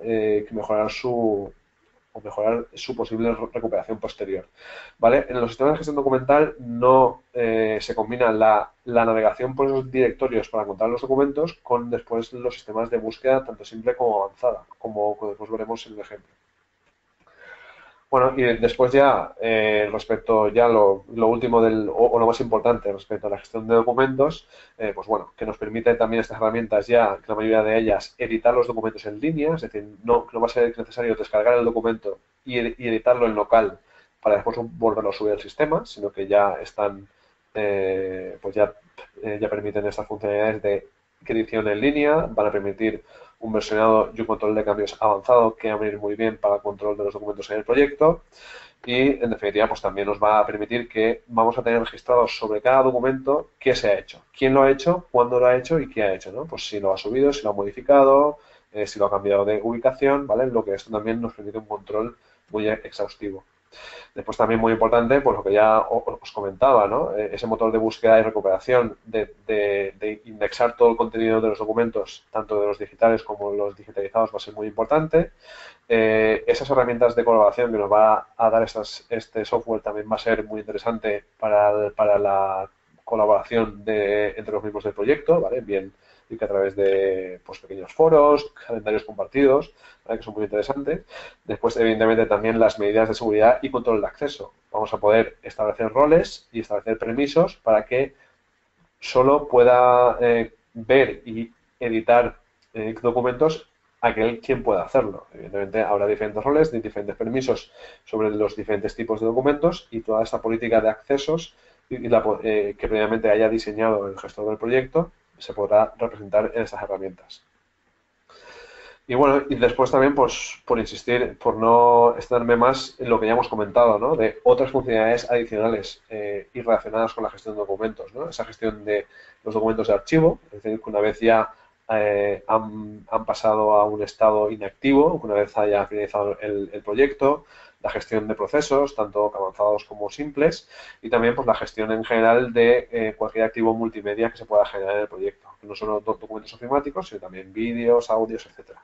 mejorar su posible recuperación posterior. ¿Vale? En los sistemas de gestión documental no se combina la navegación por esos directorios para encontrar los documentos con después los sistemas de búsqueda tanto simple como avanzada, como después veremos en el ejemplo. Bueno, y después ya, respecto ya lo último o lo más importante respecto a la gestión de documentos, pues bueno, que nos permite también estas herramientas ya, que la mayoría de ellas, editar los documentos en línea, es decir, no va a ser necesario descargar el documento y editarlo en local para después volverlo a subir al sistema, sino que ya están, pues ya permiten estas funcionalidades de edición en línea, van a permitir un versionado y un control de cambios avanzado que va a venir muy bien para el control de los documentos en el proyecto y, en definitiva, pues también nos va a permitir que vamos a tener registrados sobre cada documento qué se ha hecho, quién lo ha hecho, cuándo lo ha hecho y qué ha hecho, ¿no? Pues si lo ha subido, si lo ha modificado, si lo ha cambiado de ubicación, ¿vale? Lo que esto también nos permite un control muy exhaustivo. Después también muy importante, pues lo que ya os comentaba, ¿no? Ese motor de búsqueda y recuperación de indexar todo el contenido de los documentos, tanto de los digitales como los digitalizados, va a ser muy importante. Esas herramientas de colaboración que nos va a dar este software también va a ser muy interesante para la colaboración entre los mismos del proyecto, ¿vale? Bien y que a través de pues, pequeños foros, calendarios compartidos, ¿vale? Que son muy interesantes. Después, evidentemente, también las medidas de seguridad y control de acceso. Vamos a poder establecer roles y establecer permisos para que solo pueda ver y editar documentos aquel quien pueda hacerlo. Evidentemente habrá diferentes roles, diferentes permisos sobre los diferentes tipos de documentos y toda esta política de accesos que previamente haya diseñado el gestor del proyecto se podrá representar en estas herramientas. Y bueno, y después también, pues, por insistir, por no extenderme más en lo que ya hemos comentado, ¿no? De otras funcionalidades adicionales y relacionadas con la gestión de documentos, ¿no? Esa gestión de los documentos de archivo, es decir, que una vez ya han pasado a un estado inactivo, una vez haya finalizado el proyecto, la gestión de procesos, tanto avanzados como simples, y también pues, la gestión en general de cualquier activo multimedia que se pueda generar en el proyecto, no solo documentos ofimáticos, sino también vídeos, audios, etcétera.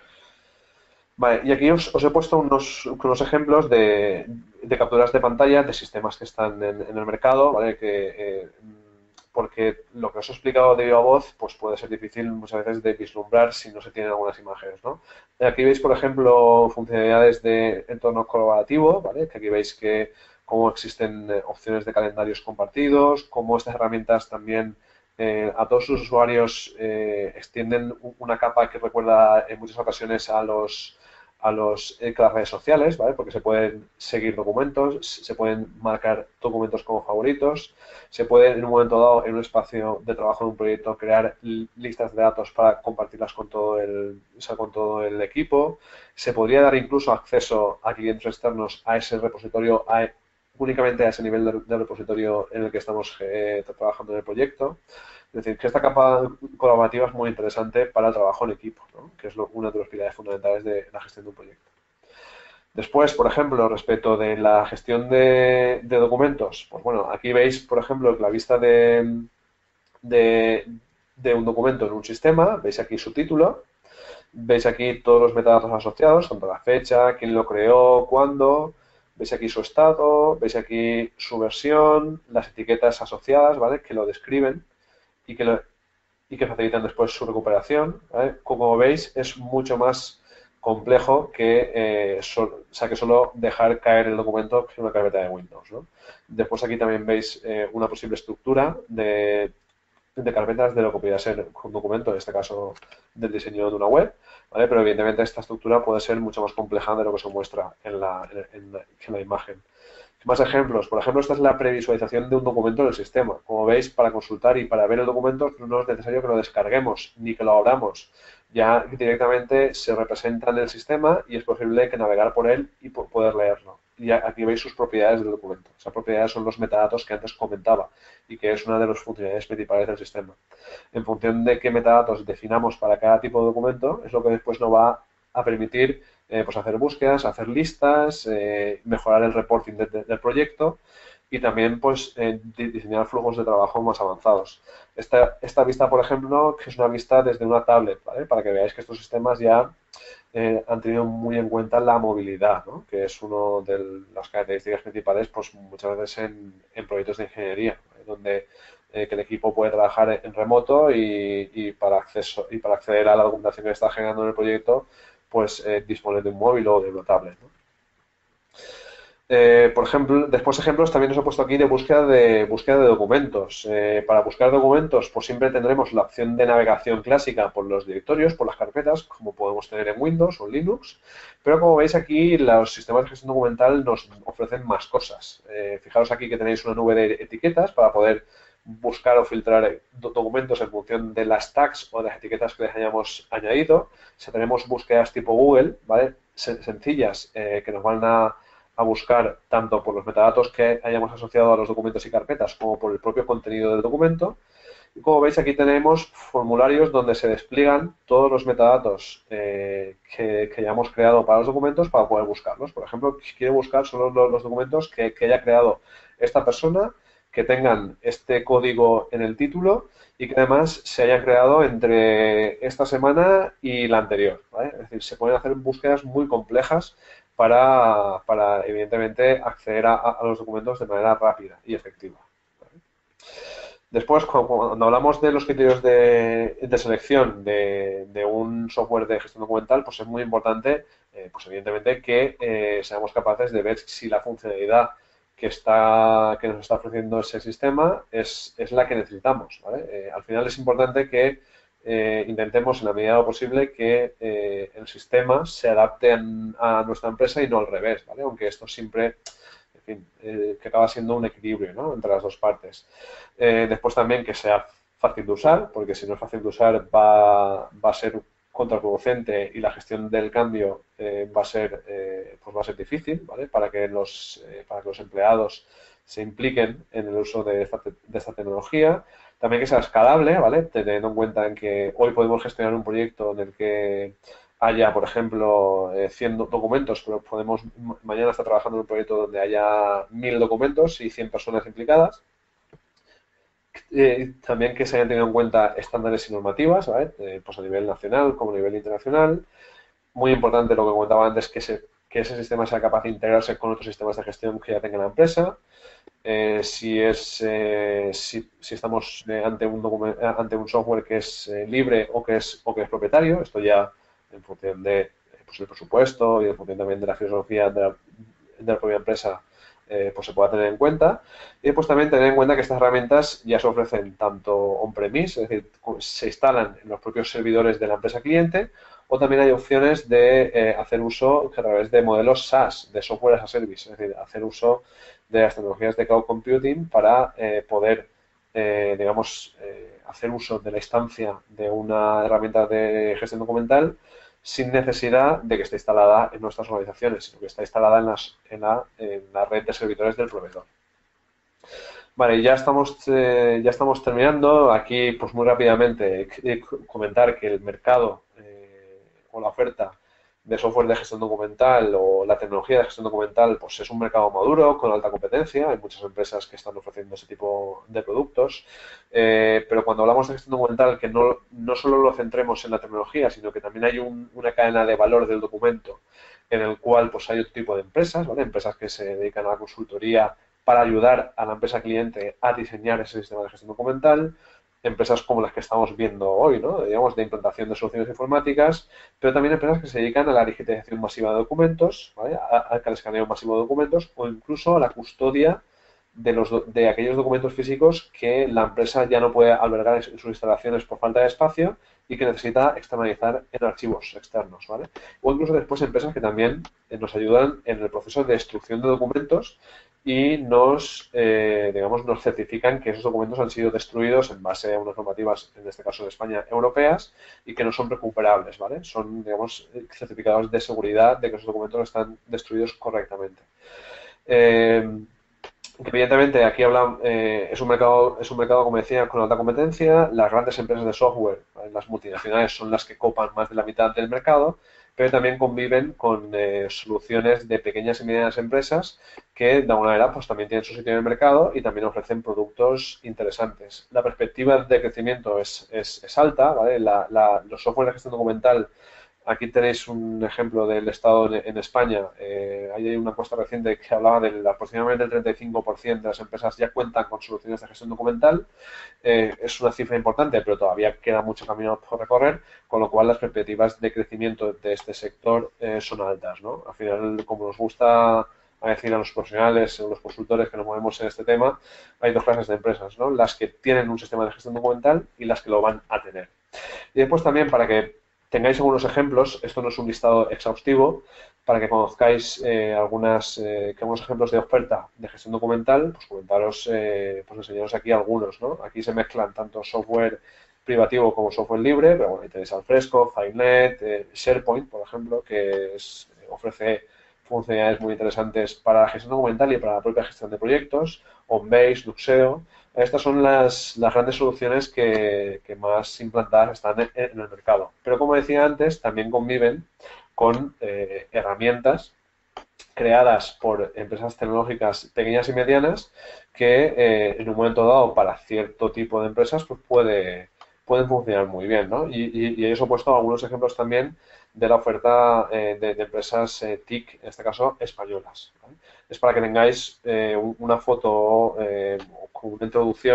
Vale, y aquí os he puesto unos ejemplos de capturas de pantalla de sistemas que están en el mercado, ¿vale? Porque lo que os he explicado de viva voz pues puede ser difícil muchas veces de vislumbrar si no se tienen algunas imágenes, ¿no? Aquí veis, por ejemplo, funcionalidades de entorno colaborativo, ¿vale? Que aquí veis que cómo existen opciones de calendarios compartidos, cómo estas herramientas también a todos sus usuarios extienden una capa que recuerda en muchas ocasiones a las redes sociales, ¿vale? Porque se pueden seguir documentos, se pueden marcar documentos como favoritos, se puede en un momento dado, en un espacio de trabajo de un proyecto, crear listas de datos para compartirlas con con todo el equipo. Se podría dar incluso acceso a clientes externos a ese repositorio, únicamente a ese nivel de repositorio en el que estamos trabajando en el proyecto. Es decir, que esta capa colaborativa es muy interesante para el trabajo en equipo, ¿no? Que es uno de los pilares fundamentales de la gestión de un proyecto. Después, por ejemplo, respecto de la gestión de documentos, pues bueno, aquí veis, por ejemplo, la vista de, de un documento en un sistema, veis aquí su título, veis aquí todos los metadatos asociados, tanto la fecha, quién lo creó, cuándo, veis aquí su estado, veis aquí su versión, las etiquetas asociadas, ¿vale? Que lo describen y que facilitan después su recuperación, ¿vale? Como veis, es mucho más complejo que, que solo dejar caer el documento en una carpeta de Windows, ¿no? Después aquí también veis una posible estructura de carpetas de lo que podría ser un documento, en este caso del diseño de una web, ¿vale? Pero evidentemente esta estructura puede ser mucho más compleja de lo que se muestra en la imagen. Más ejemplos. Por ejemplo, esta es la previsualización de un documento en el sistema. Como veis, para consultar y para ver el documento no es necesario que lo descarguemos ni que lo abramos. Ya directamente se representa en el sistema y es posible que navegar por él y poder leerlo. Y aquí veis sus propiedades del documento. Esas propiedades son los metadatos que antes comentaba y que es una de las funcionalidades principales del sistema. En función de qué metadatos definamos para cada tipo de documento, es lo que después nos va a permitir pues hacer búsquedas, hacer listas, mejorar el reporting del proyecto y también pues diseñar flujos de trabajo más avanzados. Esta vista, por ejemplo, que es una vista desde una tablet, ¿vale? Para que veáis que estos sistemas ya han tenido muy en cuenta la movilidad, ¿no? Que es una de las características principales pues muchas veces en proyectos de ingeniería, ¿vale? Donde que el equipo puede trabajar en remoto y para acceder a la documentación que está generando en el proyecto pues disponer de un móvil o de una tablet, ¿no? Por ejemplo, después ejemplos también os he puesto aquí de búsqueda de documentos. Para buscar documentos, pues siempre tendremos la opción de navegación clásica por los directorios, por las carpetas, como podemos tener en Windows o en Linux. Pero como veis aquí, los sistemas de gestión documental nos ofrecen más cosas. Fijaros aquí que tenéis una nube de etiquetas para poder buscar o filtrar documentos en función de las tags o de las etiquetas que les hayamos añadido. Si tenemos búsquedas tipo Google, ¿vale? Sencillas, que nos van a buscar tanto por los metadatos que hayamos asociado a los documentos y carpetas como por el propio contenido del documento. Y como veis aquí tenemos formularios donde se despliegan todos los metadatos que hayamos creado para los documentos para poder buscarlos. Por ejemplo, si quiero buscar solo los documentos que haya creado esta persona, que tengan este código en el título y que además se hayan creado entre esta semana y la anterior, ¿vale? Es decir, se pueden hacer búsquedas muy complejas para evidentemente, acceder a los documentos de manera rápida y efectiva, ¿vale? Después, cuando hablamos de los criterios de selección de un software de gestión documental, pues es muy importante, pues evidentemente, que seamos capaces de ver si la funcionalidad que nos está ofreciendo ese sistema es la que necesitamos, ¿vale? Al final es importante que intentemos, en la medida de lo posible, que el sistema se adapte a nuestra empresa y no al revés, ¿vale? Aunque esto siempre, en fin, que acaba siendo un equilibrio, ¿no?, entre las dos partes. Después también que sea fácil de usar, porque si no es fácil de usar va a ser contraproducente y la gestión del cambio pues va a ser difícil, ¿vale? Para que los empleados se impliquen en el uso de esta tecnología. También que sea escalable, ¿vale? Teniendo en cuenta en que hoy podemos gestionar un proyecto en el que haya, por ejemplo, 100 documentos, pero podemos mañana estar trabajando en un proyecto donde haya 1000 documentos y 100 personas implicadas. También que se hayan tenido en cuenta estándares y normativas, ¿vale? Pues a nivel nacional como a nivel internacional. Muy importante lo que comentaba antes, que ese sistema sea capaz de integrarse con otros sistemas de gestión que ya tenga la empresa. Si estamos ante un software que es libre o que es propietario, esto ya en función de pues el presupuesto y en función también de la filosofía de la propia empresa, pues se pueda tener en cuenta. Y pues también tener en cuenta que estas herramientas ya se ofrecen tanto on-premise, es decir, se instalan en los propios servidores de la empresa cliente, o también hay opciones de hacer uso a través de modelos SaaS, de software as a service, es decir, hacer uso de las tecnologías de cloud computing para poder, digamos, hacer uso de la instancia de una herramienta de gestión documental sin necesidad de que esté instalada en nuestras organizaciones, sino que está instalada en la red de servidores del proveedor. Vale, ya estamos terminando. Aquí, pues muy rápidamente, comentar que el mercado o la oferta de software de gestión documental o la tecnología de gestión documental, pues es un mercado maduro, con alta competencia. Hay muchas empresas que están ofreciendo ese tipo de productos. Pero cuando hablamos de gestión documental, que no solo lo centremos en la tecnología, sino que también hay una cadena de valor del documento en el cual pues hay otro tipo de empresas, ¿vale? Empresas que se dedican a la consultoría para ayudar a la empresa cliente a diseñar ese sistema de gestión documental, empresas como las que estamos viendo hoy, ¿no? Digamos, de implantación de soluciones informáticas, pero también empresas que se dedican a la digitalización masiva de documentos, ¿vale? Al escaneo masivo de documentos o incluso a la custodia de aquellos documentos físicos que la empresa ya no puede albergar en sus instalaciones por falta de espacio y que necesita externalizar en archivos externos, ¿vale? O incluso después empresas que también nos ayudan en el proceso de destrucción de documentos y digamos, nos certifican que esos documentos han sido destruidos en base a unas normativas, en este caso de España, europeas, y que no son recuperables, ¿vale? Son, digamos, certificados de seguridad de que esos documentos están destruidos correctamente. Evidentemente, aquí es un mercado, como decía, con alta competencia. Las grandes empresas de software, ¿vale?, las multinacionales, son las que copan más de la mitad del mercado, pero también conviven con soluciones de pequeñas y medianas empresas que, de alguna manera, pues también tienen su sitio en el mercado y también ofrecen productos interesantes. La perspectiva de crecimiento es alta, ¿vale? Los software de gestión documental. Aquí tenéis un ejemplo del Estado en España. Hay una encuesta reciente que hablaba del aproximadamente el 35% de las empresas ya cuentan con soluciones de gestión documental. Es una cifra importante, pero todavía queda mucho camino por recorrer, con lo cual las perspectivas de crecimiento de este sector son altas, ¿no? Al final, como nos gusta decir a los profesionales o los consultores que nos movemos en este tema, hay dos clases de empresas, ¿no? Las que tienen un sistema de gestión documental y las que lo van a tener. Y después también, para que tengáis algunos ejemplos, esto no es un listado exhaustivo, para que conozcáis algunos ejemplos de oferta de gestión documental, pues comentaros, pues enseñaros aquí algunos, ¿no? Aquí se mezclan tanto software privativo como software libre, pero bueno, ahí tenéis Alfresco, FileNet, SharePoint, por ejemplo, que ofrece funcionalidades muy interesantes para la gestión documental y para la propia gestión de proyectos, OnBase, Nuxeo. Estas son las grandes soluciones que más implantadas están en el mercado. Pero como decía antes, también conviven con herramientas creadas por empresas tecnológicas pequeñas y medianas que en un momento dado para cierto tipo de empresas pues pueden funcionar muy bien, ¿no? Y os he puesto algunos ejemplos también de la oferta de empresas TIC, en este caso españolas, ¿vale? Es para que tengáis una foto con una introducción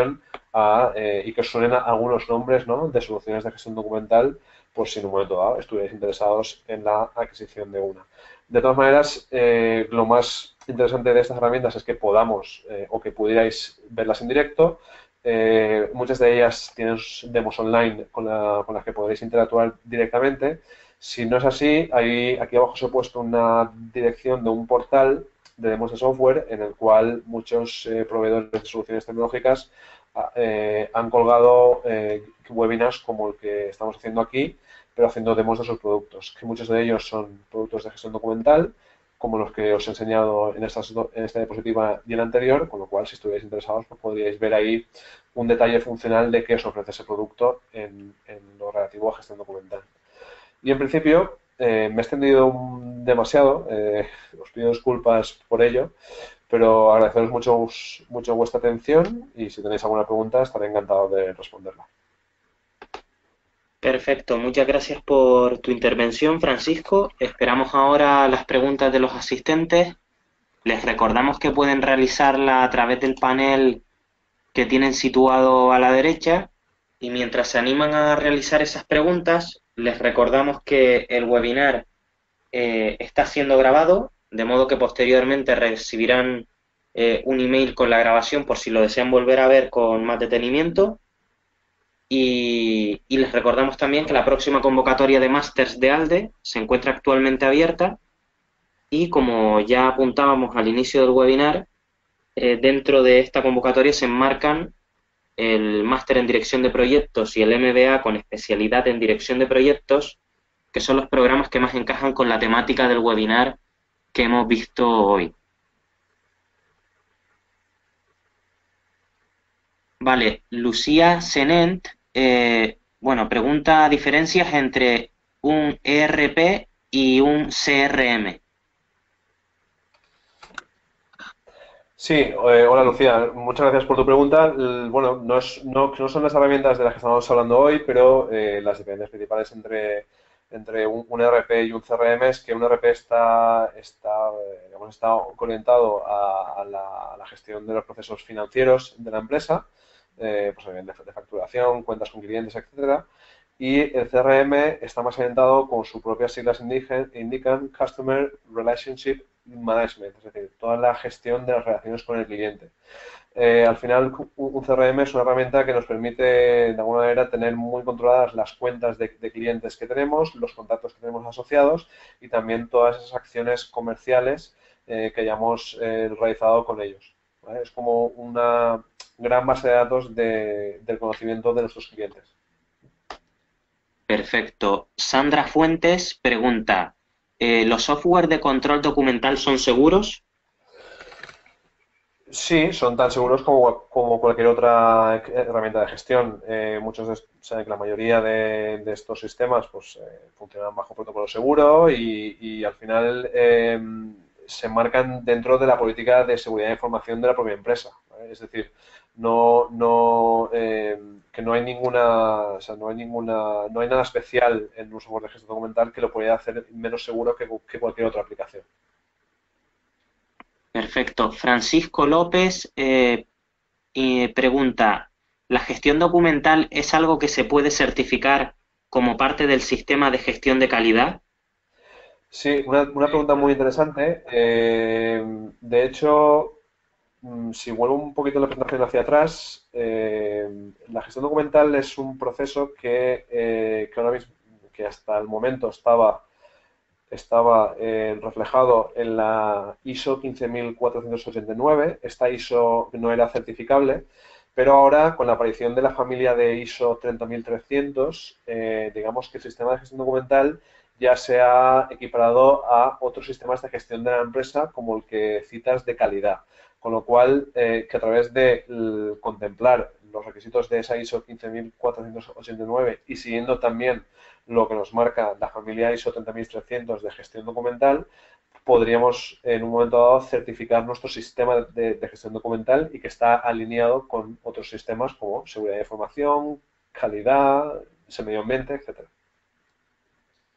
y que os suenen algunos nombres, ¿no?, de soluciones de gestión documental, por si en un momento dado estuvierais interesados en la adquisición de una. De todas maneras, lo más interesante de estas herramientas es que podamos o que pudierais verlas en directo. Muchas de ellas tienen demos online con las que podréis interactuar directamente. Si no es así, aquí abajo os he puesto una dirección de un portal de demos de software en el cual muchos proveedores de soluciones tecnológicas han colgado webinars como el que estamos haciendo aquí, pero haciendo demos de sus productos, que muchos de ellos son productos de gestión documental, como los que os he enseñado en esta diapositiva y en la anterior, con lo cual, si estuvierais interesados, pues podríais ver ahí un detalle funcional de qué os ofrece ese producto en lo relativo a gestión documental. Y en principio, me he extendido demasiado, os pido disculpas por ello, pero agradeceros mucho vuestra atención y si tenéis alguna pregunta estaré encantado de responderla. Perfecto, muchas gracias por tu intervención, Francisco. Esperamos ahora las preguntas de los asistentes. Les recordamos que pueden realizarla a través del panel que tienen situado a la derecha y mientras se animan a realizar esas preguntas, les recordamos que el webinar está siendo grabado, de modo que posteriormente recibirán un email con la grabación por si lo desean volver a ver con más detenimiento. Y les recordamos también que la próxima convocatoria de másters de ALDE se encuentra actualmente abierta y como ya apuntábamos al inicio del webinar, dentro de esta convocatoria se enmarcan el máster en dirección de proyectos y el MBA con especialidad en dirección de proyectos, que son los programas que más encajan con la temática del webinar que hemos visto hoy. Vale, Lucía Senent, bueno, pregunta diferencias entre un ERP y un CRM. Sí, hola Lucía, muchas gracias por tu pregunta. Bueno, no son las herramientas de las que estamos hablando hoy, pero las diferencias principales entre un ERP y un CRM es que un ERP digamos, está orientado a la gestión de los procesos financieros de la empresa, pues bien, de facturación, cuentas con clientes, etcétera. Y el CRM está más orientado, como sus propias siglas indican, Customer Relationship Management, es decir, toda la gestión de las relaciones con el cliente. Al final, un CRM es una herramienta que nos permite, de alguna manera, tener muy controladas las cuentas de clientes que tenemos, los contactos que tenemos asociados y también todas esas acciones comerciales que hayamos realizado con ellos. ¿Vale? Es como una gran base de datos del conocimiento de nuestros clientes. Perfecto. Sandra Fuentes pregunta, ¿los software de control documental son seguros? Sí, son tan seguros como cualquier otra herramienta de gestión. Saben que la mayoría de estos sistemas pues, funcionan bajo protocolo seguro y al final se marcan dentro de la política de seguridad de información de la propia empresa. ¿Vale? Es decir, que no hay o sea, no hay nada especial en un software de gestión documental que lo pueda hacer menos seguro que cualquier otra aplicación. Perfecto. Francisco López pregunta, ¿la gestión documental es algo que se puede certificar como parte del sistema de gestión de calidad? Sí, una pregunta muy interesante. De hecho, si vuelvo un poquito la presentación hacia atrás, la gestión documental es un proceso que ahora mismo, que hasta el momento estaba reflejado en la ISO 15489. Esta ISO no era certificable, pero ahora con la aparición de la familia de ISO 30300, digamos que el sistema de gestión documental ya se ha equiparado a otros sistemas de gestión de la empresa, como el que citas de calidad. Con lo cual, que a través de contemplar los requisitos de esa ISO 15489 y siguiendo también lo que nos marca la familia ISO 30300 de gestión documental, podríamos en un momento dado certificar nuestro sistema de gestión documental y que está alineado con otros sistemas como seguridad de información, calidad, medio ambiente, etcétera.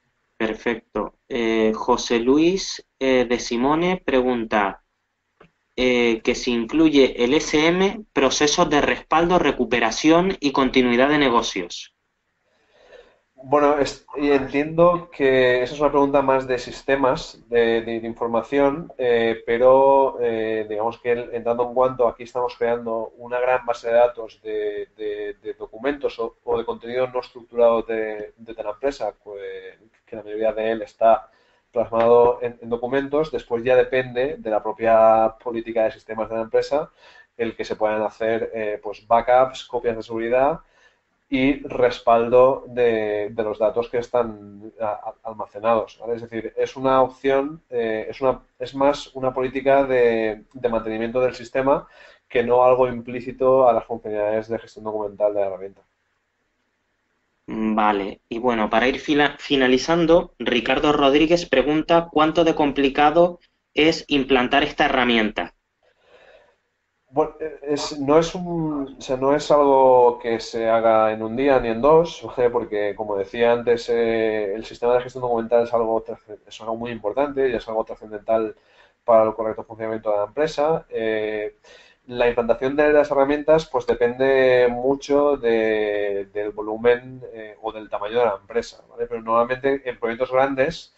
Perfecto. José Luis de Simone pregunta, que se incluye el SM, procesos de respaldo, recuperación y continuidad de negocios. Bueno, y entiendo que esa es una pregunta más de sistemas de información, pero digamos que entrando en cuanto aquí estamos creando una gran base de datos de documentos o de contenido no estructurado de la empresa, pues, que la mayoría de él está plasmado en documentos, después ya depende de la propia política de sistemas de la empresa el que se puedan hacer pues backups, copias de seguridad y respaldo de los datos que están almacenados, ¿vale? Es decir, es una opción, es más una política de mantenimiento del sistema que no algo implícito a las funcionalidades de gestión documental de la herramienta. Vale, y bueno, para ir finalizando, Ricardo Rodríguez pregunta cuánto de complicado es implantar esta herramienta. Bueno, no es o sea, no es algo que se haga en un día ni en dos, ¿vale? Porque como decía antes, el sistema de gestión documental es algo muy importante y es algo trascendental para el correcto funcionamiento de la empresa. La implantación de las herramientas pues depende mucho del volumen o del tamaño de la empresa, ¿vale? Pero normalmente en proyectos grandes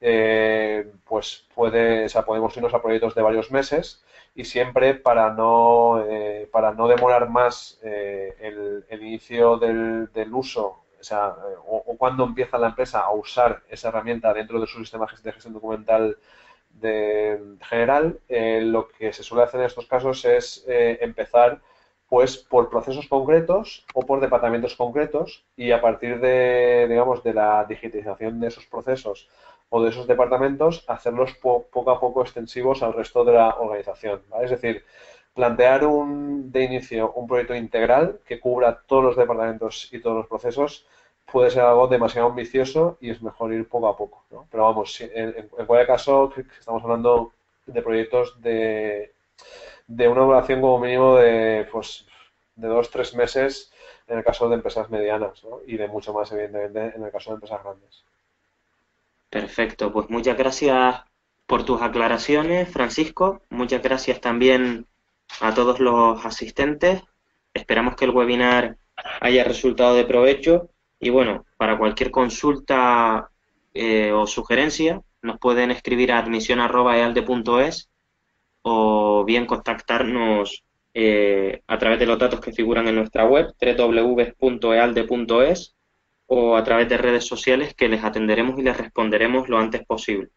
o sea, podemos irnos a proyectos de varios meses y siempre para no demorar más el inicio del uso, o sea, o cuando empieza la empresa a usar esa herramienta dentro de su sistema de gestión documental general, lo que se suele hacer en estos casos es empezar pues por procesos concretos o por departamentos concretos y a partir digamos, de la digitalización de esos procesos o de esos departamentos, hacerlos poco a poco extensivos al resto de la organización, ¿vale? Es decir, plantear de inicio un proyecto integral que cubra todos los departamentos y todos los procesos puede ser algo demasiado ambicioso y es mejor ir poco a poco, ¿no? Pero vamos, en cualquier caso, que estamos hablando de proyectos de una duración como mínimo pues, de 2 o 3 meses en el caso de empresas medianas, ¿no? Y de mucho más, evidentemente, en el caso de empresas grandes. Perfecto, pues muchas gracias por tus aclaraciones, Francisco. Muchas gracias también a todos los asistentes. Esperamos que el webinar haya resultado de provecho y bueno, para cualquier consulta o sugerencia nos pueden escribir a admisión@ealde.es o bien contactarnos a través de los datos que figuran en nuestra web www.ealde.es o a través de redes sociales que les atenderemos y les responderemos lo antes posible.